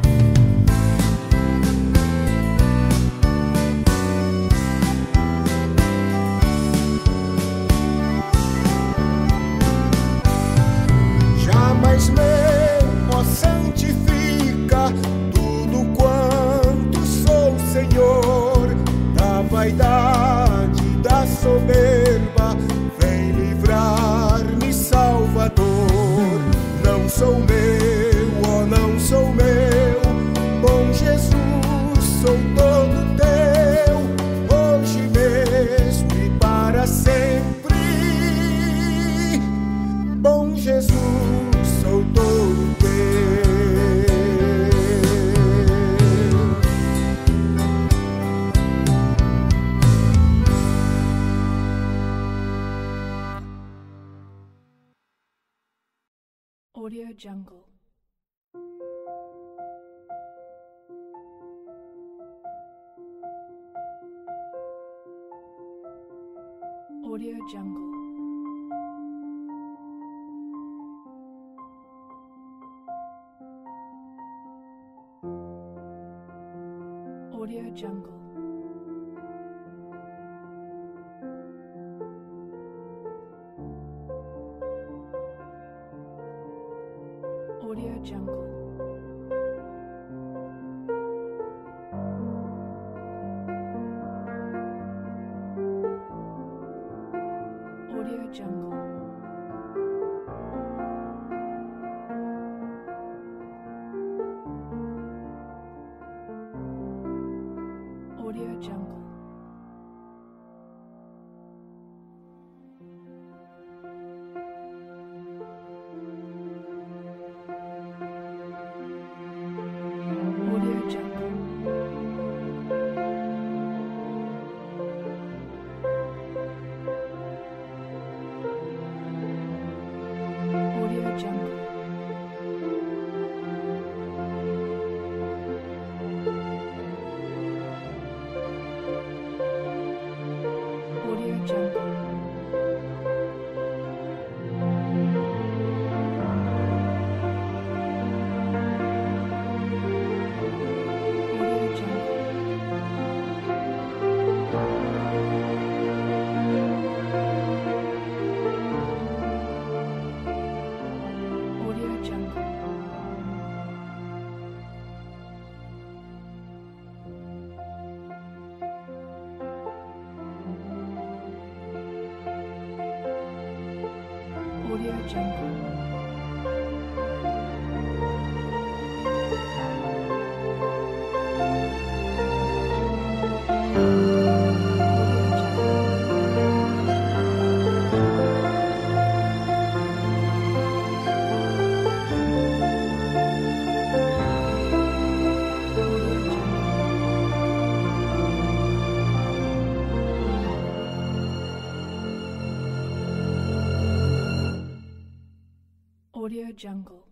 Jamais meu, ó, santifica tudo quanto sou, Senhor, da vaidade, da soberba, vem livrar-me, Salvador. Não sou meu, oh, não sou meu, bom Jesus, sou todo teu, hoje mesmo e para sempre. Bom Jesus, sou todo teu. Audio Jungle. Audio Jungle. Audio Jungle. Audio Jungle. Audio Jungle. Audio Jungle. Audio Jungle. Audio Jungle. Audio Jungle. Audio Jungle. Audio Jungle. Jungle.